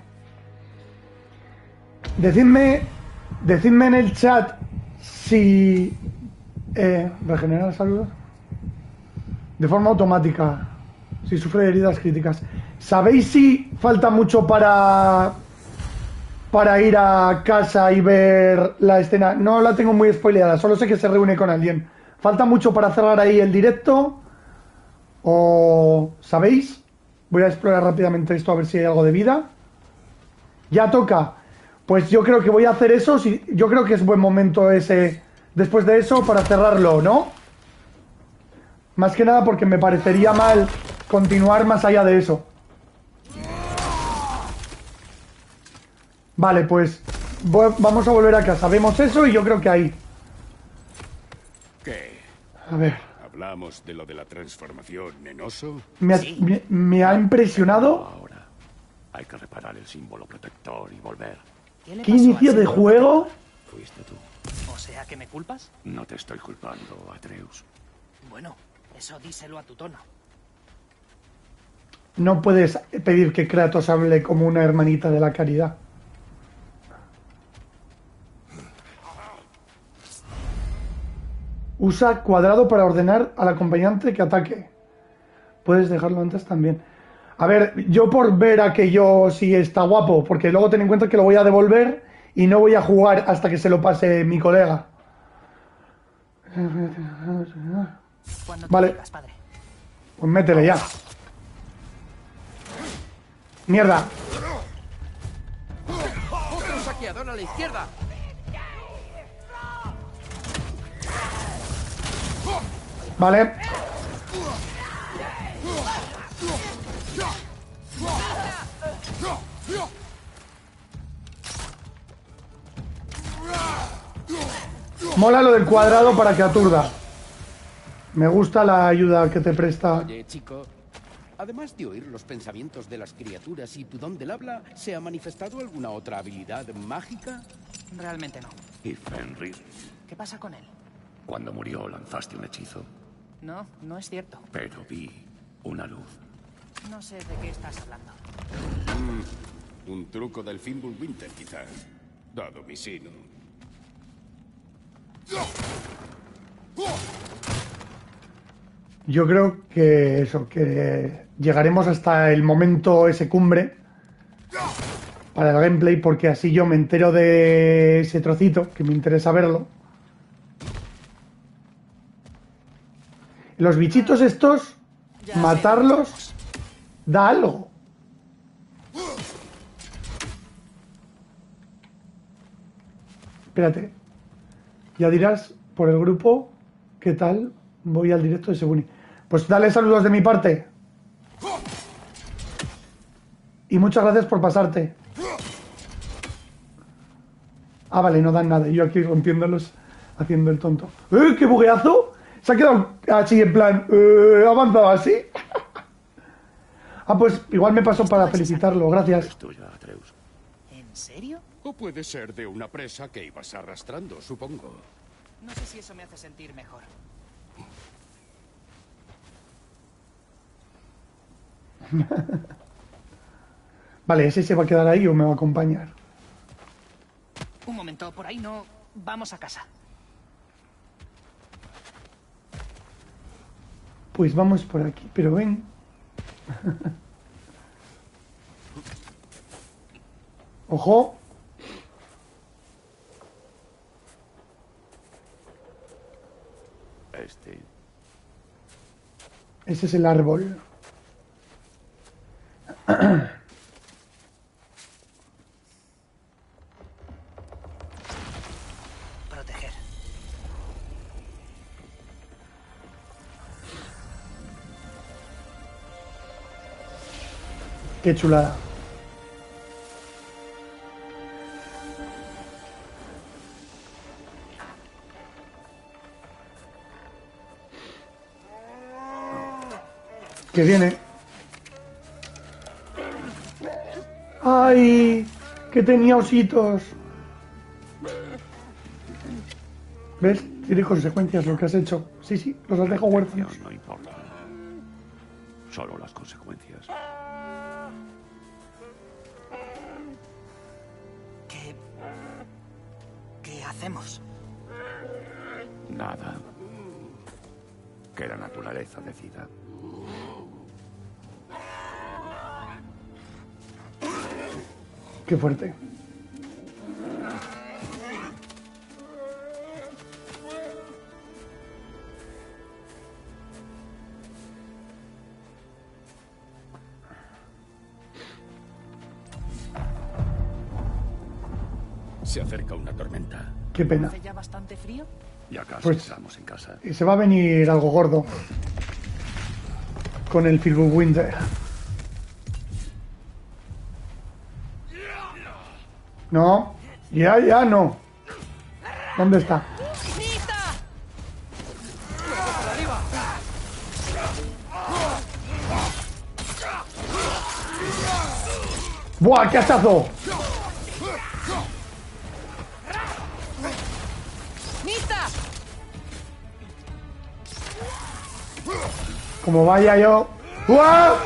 Decidme, decidme en el chat si eh, regenerar salud de forma automática, si sufre heridas críticas. ¿Sabéis si falta mucho para para ir a casa y ver la escena? No la tengo muy spoileada, solo sé que se reúne con alguien. ¿Falta mucho para cerrar ahí el directo? ¿O sabéis? Voy a explorar rápidamente esto a ver si hay algo de vida. Ya toca. Pues yo creo que voy a hacer eso. Si, yo creo que es buen momento ese, después de eso, para cerrarlo, ¿no? Más que nada porque me parecería mal continuar más allá de eso. Vale, pues voy, vamos a volver a casa. Vemos eso y yo creo que ahí. ¿Qué? A ver. ¿Hablamos de lo de la transformación en oso? Me ha, Sí. me, me ha impresionado. Ahora hay que reparar el símbolo protector y volver. ¿Qué le ¿Qué pasó al inicio de señor juego? Fuiste tú. protector? O sea, ¿que me culpas? No te estoy culpando, Atreus. Bueno, eso díselo a tu tono. No puedes pedir que Kratos hable como una hermanita de la caridad. Usa cuadrado para ordenar al acompañante que ataque. Puedes dejarlo antes también. A ver, yo por ver a que yo sí está guapo, porque luego ten en cuenta que lo voy a devolver y no voy a jugar hasta que se lo pase mi colega. Cuando te Vale. digas, padre. Pues métele ya. Mierda. ¡Otro saqueador a la izquierda! Vale. Mola lo del cuadrado para que aturda. Me gusta la ayuda que te presta. Oye, chico, además de oír los pensamientos de las criaturas y tu don del habla, ¿se ha manifestado alguna otra habilidad mágica? Realmente no. ¿Y Fenrir? ¿Qué pasa con él? Cuando murió lanzaste un hechizo, No, no es cierto. pero vi una luz. No sé de qué estás hablando. Un truco del Fimbulwinter, quizás. Dado mi sino. Yo creo que eso, que llegaremos hasta el momento ese cumbre para el gameplay, porque así yo me entero de ese trocito, que me interesa verlo. Los bichitos estos, Ya sé matarlos, dónde da algo. Espérate. Ya dirás por el grupo qué tal voy al directo de Seguni. Pues dale saludos de mi parte. Y muchas gracias por pasarte. Ah, vale, no dan nada. Y yo aquí rompiéndolos, haciendo el tonto. ¡Eh, qué bugueazo! Se ha quedado así en plan... Eh, avanzado así. Ah, pues igual me pasó para felicitarlo. Gracias. Es tuya, Atreus. ¿En serio? O puede ser de una presa que ibas arrastrando, supongo. No sé si eso me hace sentir mejor. Vale, ¿ese se va a quedar ahí o me va a acompañar? Un momento, por ahí no. Vamos a casa. Pues vamos por aquí, pero ven. Ojo. Este. Ese es el árbol. Proteger. Qué chulada. Que viene. ¡Ay! Que tenía ositos. ¿Ves? Tiene consecuencias lo que has hecho. Sí, sí, los has dejado huérfanos. No importa. Solo las consecuencias. ¿Qué... ¿Qué hacemos? Nada. Que la naturaleza decida. Qué fuerte. Se acerca una tormenta. Qué pena. ¿Hace ya bastante frío? Ya casi Pues- estamos en casa. Y se va a venir algo gordo. Con el Fimbulwinter. No. Ya, ya no. ¿Dónde está? ¡Buah, qué hachazo! ¡Nita! Como vaya yo. ¡Buah!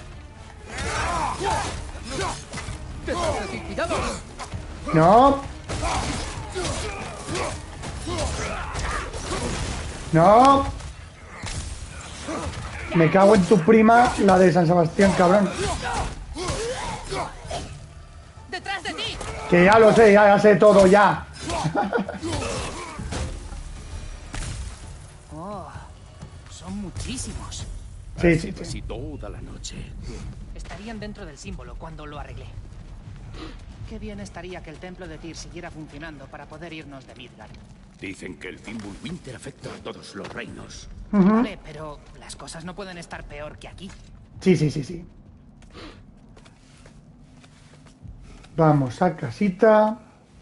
¡Cuidado! No. No. Me cago en tu prima, la de San Sebastián, cabrón. ¡Detrás de ti! Que ya lo sé, ya, ya sé todo, ya. Oh, son muchísimos. Sí, sí, Así sí. toda la noche. Estarían dentro del símbolo cuando lo arreglé. Qué bien estaría que el templo de Tyr siguiera funcionando para poder irnos de Midgard. Dicen que el Fimbulwinter afecta a todos los reinos. Vale, pero las cosas no pueden estar peor que aquí. Sí, sí, sí, sí. Vamos a casita.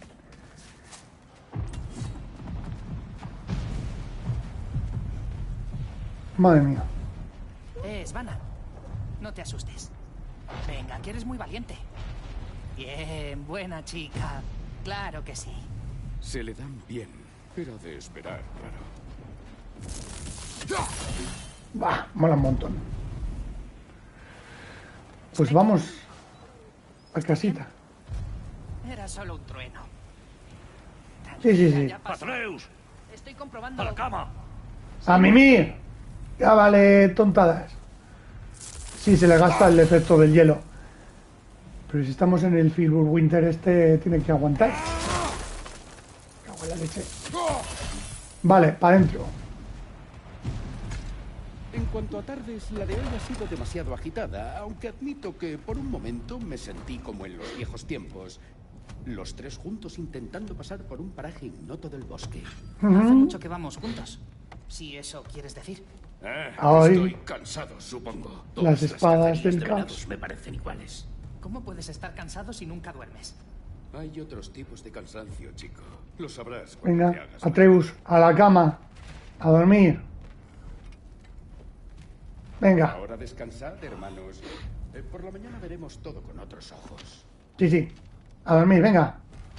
Madre mía. Eh, Svanna, no te asustes. Venga, que eres muy valiente. Bien, buena chica. Claro que sí. Se le dan bien. Era de esperar, claro. Bah, mola un montón. Pues vamos a casita. Era solo un trueno. Sí, sí, sí. Ya pasó. ¡Atreus! Estoy comprobando. ¡A la cama! ¡A mimir! Ya vale, tontadas. Sí, se le gasta el efecto del hielo. Pero si estamos en el Fimbulwinter, este tiene que aguantar. Cago en la leche. Vale, para adentro. En cuanto a tardes, la de hoy ha sido demasiado agitada, aunque admito que por un momento me sentí como en los viejos tiempos. Los tres juntos intentando pasar por un paraje ignoto del bosque. Hace mucho que vamos juntos. Si eso quieres decir. Eh, Ay. Estoy cansado, supongo. Las Todas espadas cacerías del de caos. venados me parecen iguales. ¿Cómo puedes estar cansado si nunca duermes? Hay otros tipos de cansancio, chico. Lo sabrás cuando te Venga, hagas Atreus, a la cama. A dormir. Venga. Ahora descansad, hermanos. Eh, por la mañana veremos todo con otros ojos. Sí, sí. A dormir, venga.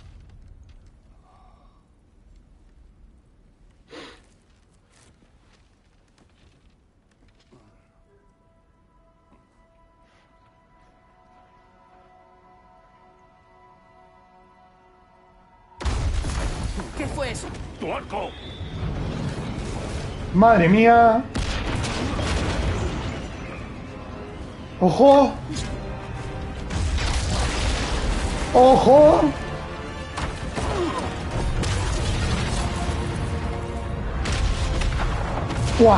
¿Qué fue eso? ¡Tu arco! Madre mía. ¡Ojo! ¡Ojo! ¡Buah!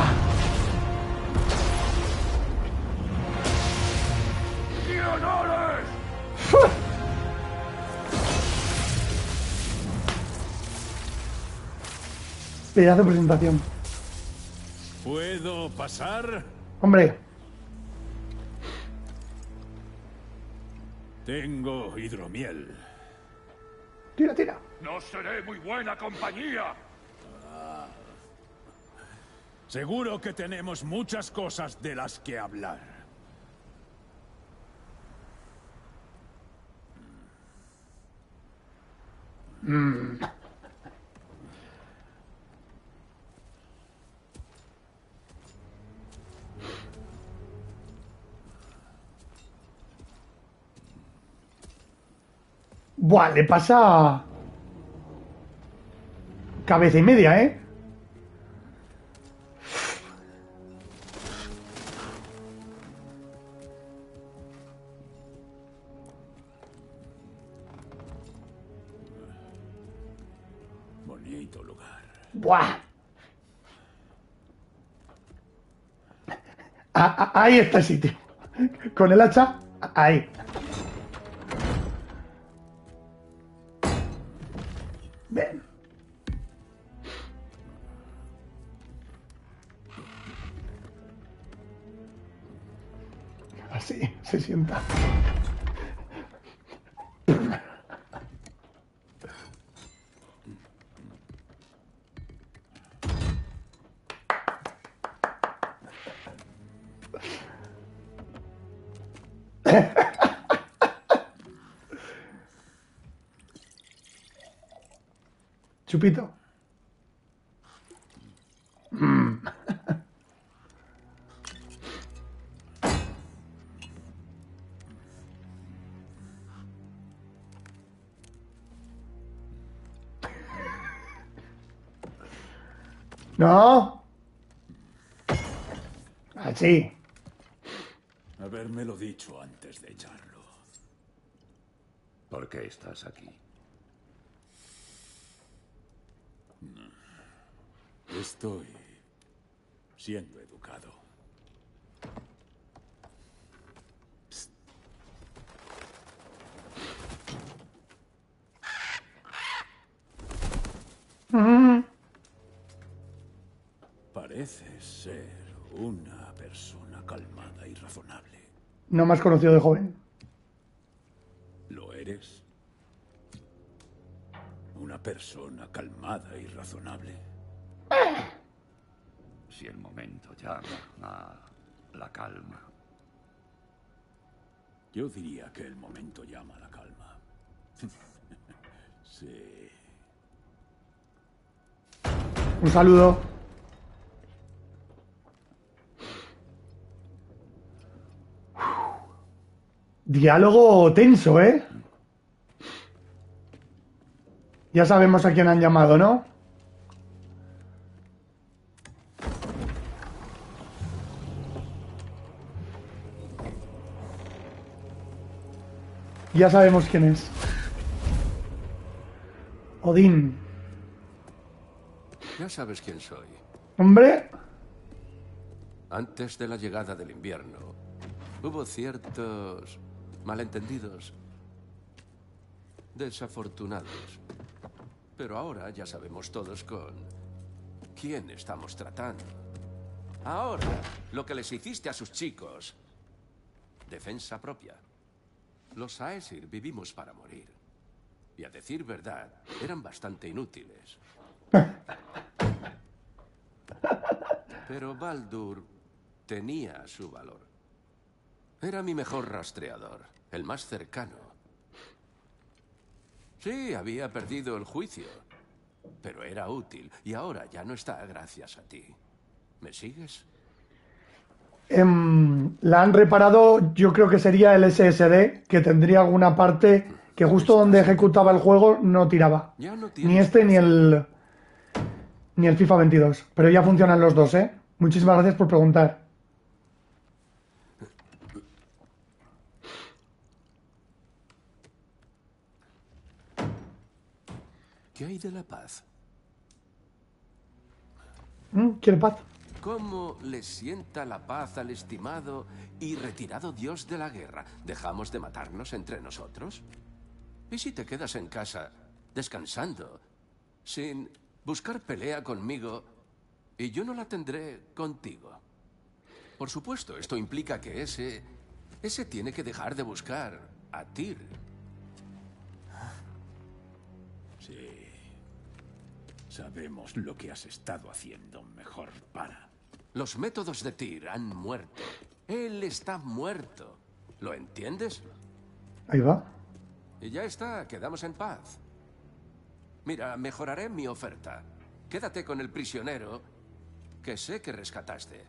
Pedazo de presentación. ¿Puedo pasar? Hombre. Tengo hidromiel. Tira, tira. No seré muy buena compañía. Seguro que tenemos muchas cosas de las que hablar. Mm. Buah, le pasa cabeza y media, ¿eh? Bonito lugar. Buah. A- a- ahí está el sitio. Con el hacha, ahí. Ven. Así, se sienta. Chupito. Mm. No. Así. Habérmelo dicho antes de echarlo. ¿Por qué estás aquí? Estoy siendo educado. Psst. Mm. Pareces ser una persona calmada y razonable. No me has conocido de joven. ¿Lo eres? ¿Una persona calmada y razonable? Si el momento llama a la calma. Yo diría que el momento llama a la calma. Sí. Un saludo. Diálogo tenso, ¿eh? Ya sabemos a quién han llamado, ¿no? Ya sabemos quién es. Odín. Ya sabes quién soy. Hombre. Antes de la llegada del invierno, hubo ciertos malentendidos, desafortunados. Pero ahora ya sabemos todos con quién estamos tratando. Ahora, lo que les hiciste a sus chicos, defensa propia. Los Aesir vivimos para morir. Y a decir verdad, eran bastante inútiles. Pero Baldur tenía su valor. Era mi mejor rastreador, el más cercano. Sí, había perdido el juicio, pero era útil y ahora ya no está gracias a ti. ¿Me sigues? Em, la han reparado, yo creo que sería el S S D, que tendría alguna parte que justo donde ejecutaba el juego no tiraba. Ya no Ni tienes este ni el ni el FIFA veintidós. Pero ya funcionan los dos, ¿eh? Muchísimas gracias por preguntar. ¿Qué hay de la paz? ¿Mm? ¿Quiere paz? ¿Cómo le sienta la paz al estimado y retirado dios de la guerra? ¿Dejamos de matarnos entre nosotros? ¿Y si te quedas en casa, descansando, sin buscar pelea conmigo, y yo no la tendré contigo? Por supuesto, esto implica que ese... ese tiene que dejar de buscar a Tyr. Sí. Sabemos lo que has estado haciendo. Mejor para. Los métodos de Tyr han muerto. Él está muerto. ¿Lo entiendes? Ahí va. Y ya está, quedamos en paz. Mira, mejoraré mi oferta. Quédate con el prisionero que sé que rescataste.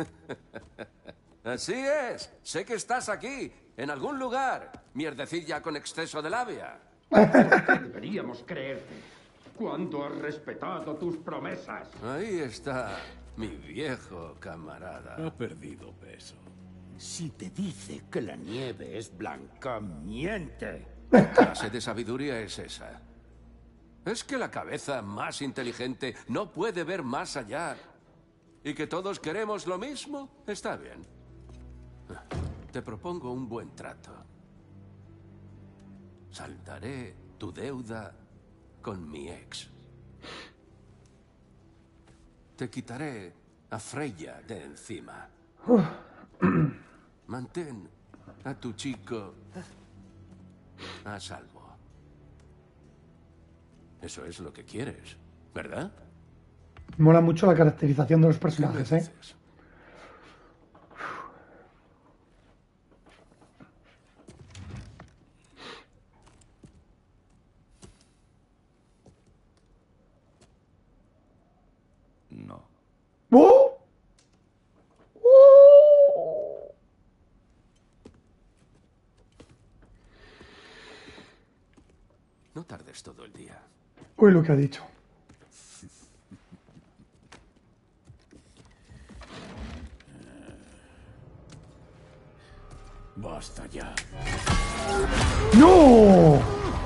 Así es. Sé que estás aquí, en algún lugar. Mierdecilla con exceso de labia. Deberíamos creerte. ¿Cuándo has respetado tus promesas? Ahí está mi viejo camarada. Ha perdido peso. Si te dice que la nieve es blanca, miente. ¿Qué clase de sabiduría es esa? ¿Es que la cabeza más inteligente no puede ver más allá? ¿Y que todos queremos lo mismo? Está bien. Te propongo un buen trato. Saldaré tu deuda con mi ex. Te quitaré a Freya de encima. Mantén a tu chico a salvo. Eso es lo que quieres, ¿verdad? Mola mucho la caracterización de los personajes, ¿eh? No. ¡Oh! ¡Oh! No tardes todo el día. Uy, lo que ha dicho. Basta ya. ¡No!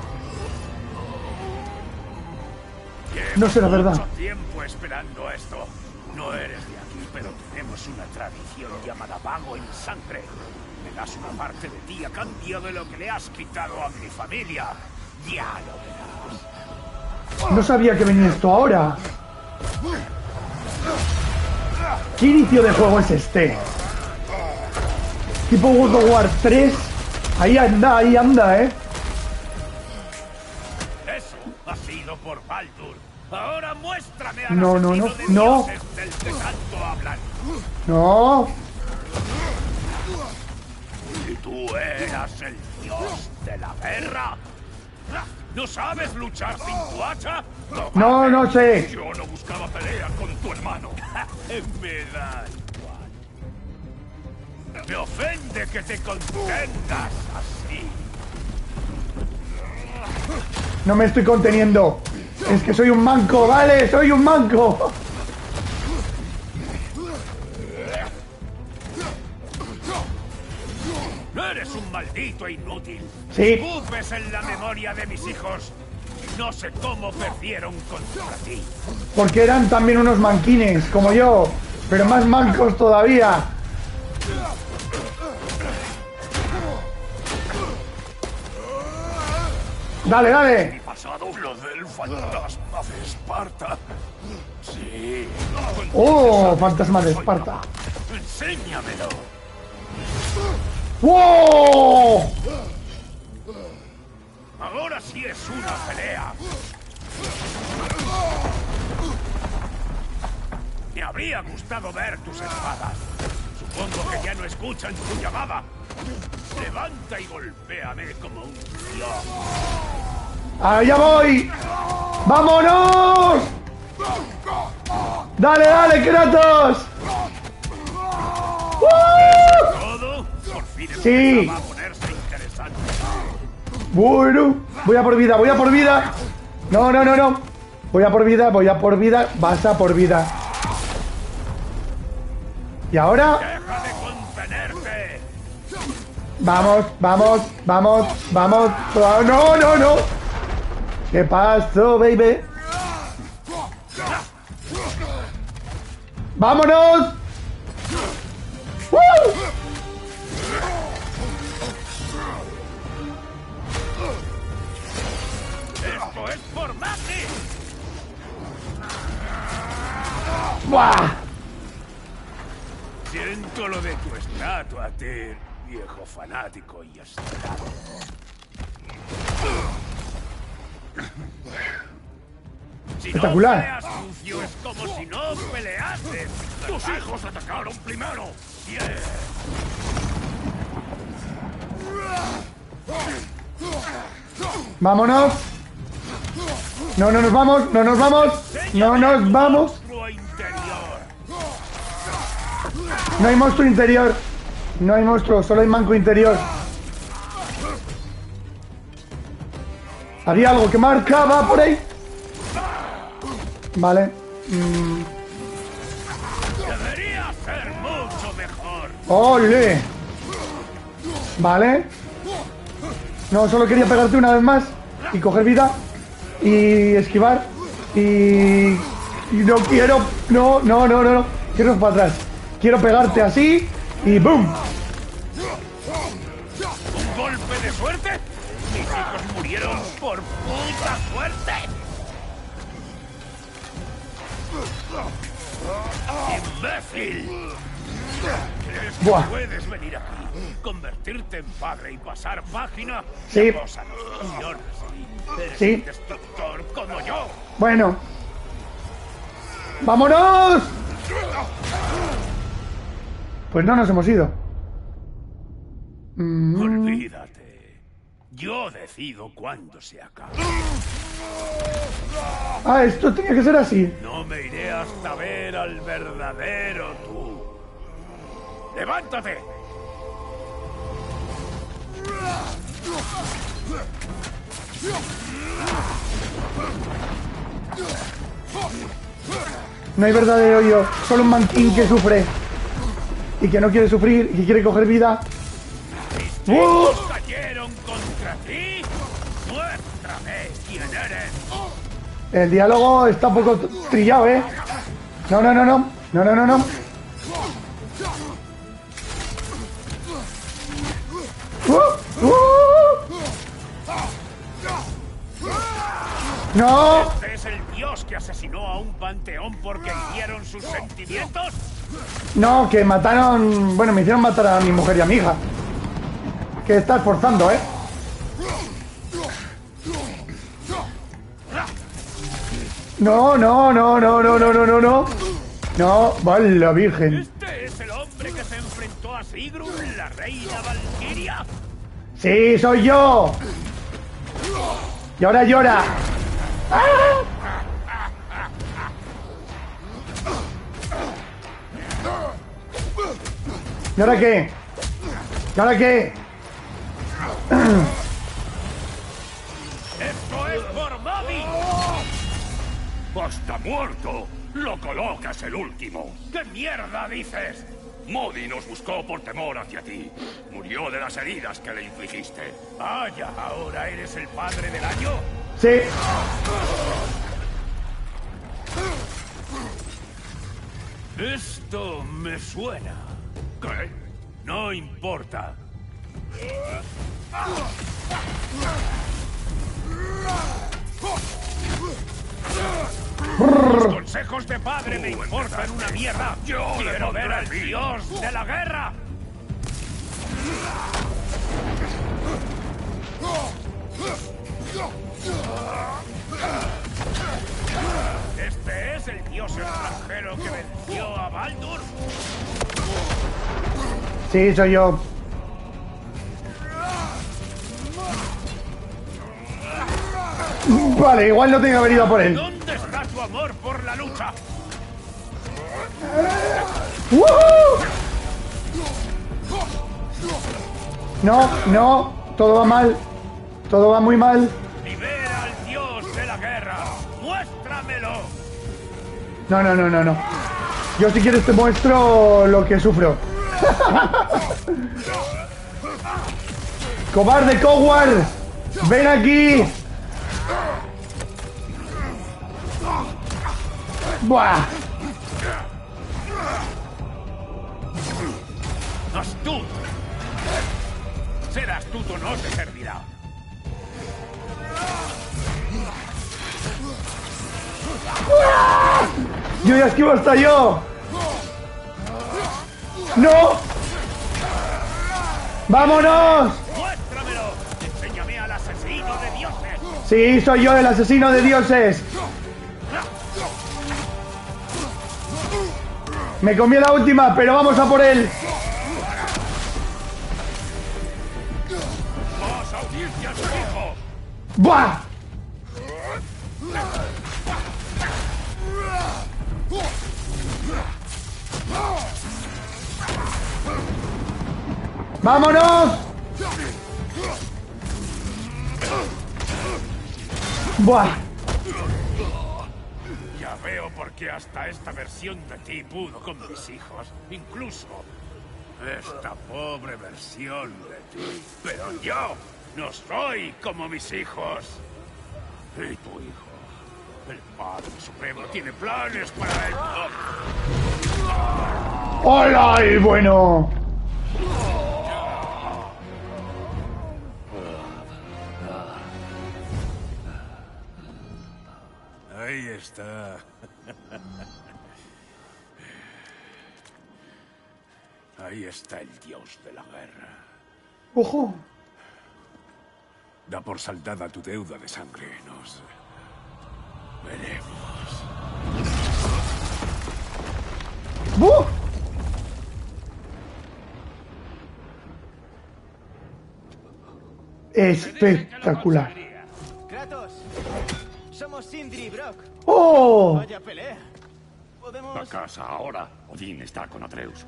No será verdad. Mucho tiempo esperando esto. No eres de aquí, pero tenemos una tradición llamada pago en sangre. Me das una parte de ti a cambio de lo que le has quitado a mi familia. Ya lo verás. No sabía que venía esto ahora. ¿Qué inicio de juego es este? Tipo World of War tres. Ahí anda, ahí anda, ¿eh? Eso ha sido por Baldur. Ahora muéstrame a No, no, no, de no. dioses del que tanto hablan. No. ¿Y tú eras el dios de la guerra? ¿No sabes luchar sin tu hacha? No, no sé. Yo no buscaba pelea con tu hermano. Me da igual. Me ofende que te contengas así. No me estoy conteniendo. Es que soy un manco, ¿vale? Soy un manco. Eres un maldito e inútil. Sí. Escupes en la memoria de mis hijos. No sé cómo perdieron contra ti. Porque eran también unos manquines, como yo. Pero más mancos todavía. Dale, dale. Mi pasado, lo del fantasma de Esparta. Sí. Oh, fantasma de Esparta. Enséñamelo. ¡Wow! Ahora sí es una pelea. Me habría gustado ver tus espadas. Supongo que ya no escuchan tu llamada. Levanta y golpéame como un dios. ¡Allá voy! ¡Vámonos! ¡Dale, dale, Kratos! ¡Uh! ¿Todo? Por fin Sí. empezaba a ponerse interesante. Bueno, voy a por vida, voy a por vida. No, no, no, no. Voy a por vida, voy a por vida, vas a por vida. Y ahora... Deja de contenerte. Vamos, vamos, vamos, vamos. No, no, no. ¿Qué pasó, baby? ¡Vámonos! ¡Uh! ¡Esto es por Maki! ¡Buah! Siento lo de tu estatua, Tyr, viejo fanático y asustado. Si Espectacular. no peleas sucio, es como si no peleases. Tus hijos atacaron primero. Bien. ¡Vámonos! No, no nos vamos, no nos vamos, no nos vamos. Monstruo interior. No hay monstruo interior. No hay monstruo, solo hay manco interior. Había algo que marcaba por ahí. Vale. Mm. Debería ser mucho mejor. ¡Ole! Vale. No, solo quería pegarte una vez más y coger vida y esquivar y... y no quiero... No, no, no, no, no. Quiero ir para atrás. Quiero pegarte así y ¡boom! ¿Un golpe de suerte? Mis hijos murieron por puta suerte. ¡Imbécil! ¿Crees que Buah. puedes venir aquí, convertirte en padre y pasar página? Sí. Cosa no funciona así. Eres Sí. un destructor como yo. Bueno. ¡Vámonos! Pues no nos hemos ido. Mm. Olvídate. Yo decido cuándo se acaba. Ah, esto tenía que ser así. No me iré hasta ver al verdadero tú. ¡Levántate! No hay verdadero yo, solo un manquín que sufre y que no quiere sufrir y que quiere coger vida. ¡Uh! ¡Ellos cayeron contra ti! ¡Muéstrame quién eres! El diálogo está un poco trillado, ¿eh? No, no, no, no. No, no, no, no. ¡Uh! ¡Uh! ¡No! ¿Este es el dios que asesinó a un panteón porque hirieron sus sentimientos? No, que mataron... Bueno, me hicieron matar a mi mujer y a mi hija. Que está esforzando, ¿eh? No, no, no, no, no, no, no, no, no. No, vale, la virgen. ¿Este es el hombre que se enfrentó a Sigrun, la reina Valkyria? Sí, soy yo. Y ahora llora. ¡Ah! ¿Y ahora qué? ¿Y ahora qué? ¡Esto es por Moby! ¡Hasta muerto! ¡Lo colocas el último! ¿Qué mierda dices? Modi nos buscó por temor hacia ti. Murió de las heridas que le infligiste. Vaya, ¿ahora eres el padre del año? Sí. Esto me suena. ¿Qué? No importa. Los consejos de padre me importan una mierda. Yo le quiero ver pondré al fin. dios de la guerra. Este es el dios extranjero que venció a Baldur. Sí, soy yo. Vale, igual no tengo que haber ido a por él. ¿Dónde está tu amor por la lucha? ¡Woohoo! No, no, todo va mal. Todo va muy mal. Libera al dios de la guerra. Muéstramelo. No, no, no, no, no. Yo si quieres te muestro lo que sufro. ¡Cobarde, coward! ¡Ven aquí! ¡Buah! ¡Astuto! Ser astuto no te servirá. ¡Yo ya esquivo hasta yo! ¡No! ¡Vámonos! ¡Muéstramelo! ¡Enséñame al asesino de dioses! Sí, soy yo el asesino de dioses. Me comí la última, pero vamos a por él. ¡Vamos a unirte a su hijo! ¡Buah! ¡Vámonos! ¡Buah! Ya veo por qué hasta esta versión de ti pudo con mis hijos. Incluso esta pobre versión de ti. Pero yo no soy como mis hijos. Y tu hijo, el Padre Supremo, tiene planes para él. ¡Hola! Y bueno. Ahí está. Ahí está el dios de la guerra. ¡Ojo! Da por saldada tu deuda de sangre. Nos veremos. ¡Buh! Espectacular. Kratos, somos Sindri y Brock. ¡Oh! Vaya pelea. Podemos... A casa ahora. Odín está con Atreus.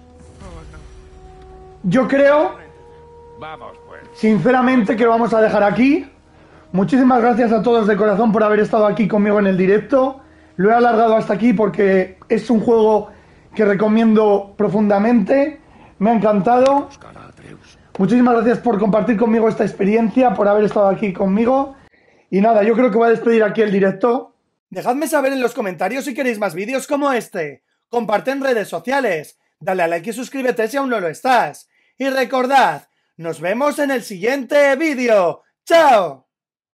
Yo creo, Vamos, pues. sinceramente, que lo vamos a dejar aquí. Muchísimas gracias a todos de corazón por haber estado aquí conmigo en el directo. Lo he alargado hasta aquí porque es un juego que recomiendo profundamente. Me ha encantado. Muchísimas gracias por compartir conmigo esta experiencia, por haber estado aquí conmigo. Y nada, yo creo que voy a despedir aquí el directo. Dejadme saber en los comentarios si queréis más vídeos como este. Comparte en redes sociales. Dale a like y suscríbete si aún no lo estás. Y recordad, nos vemos en el siguiente vídeo. ¡Chao!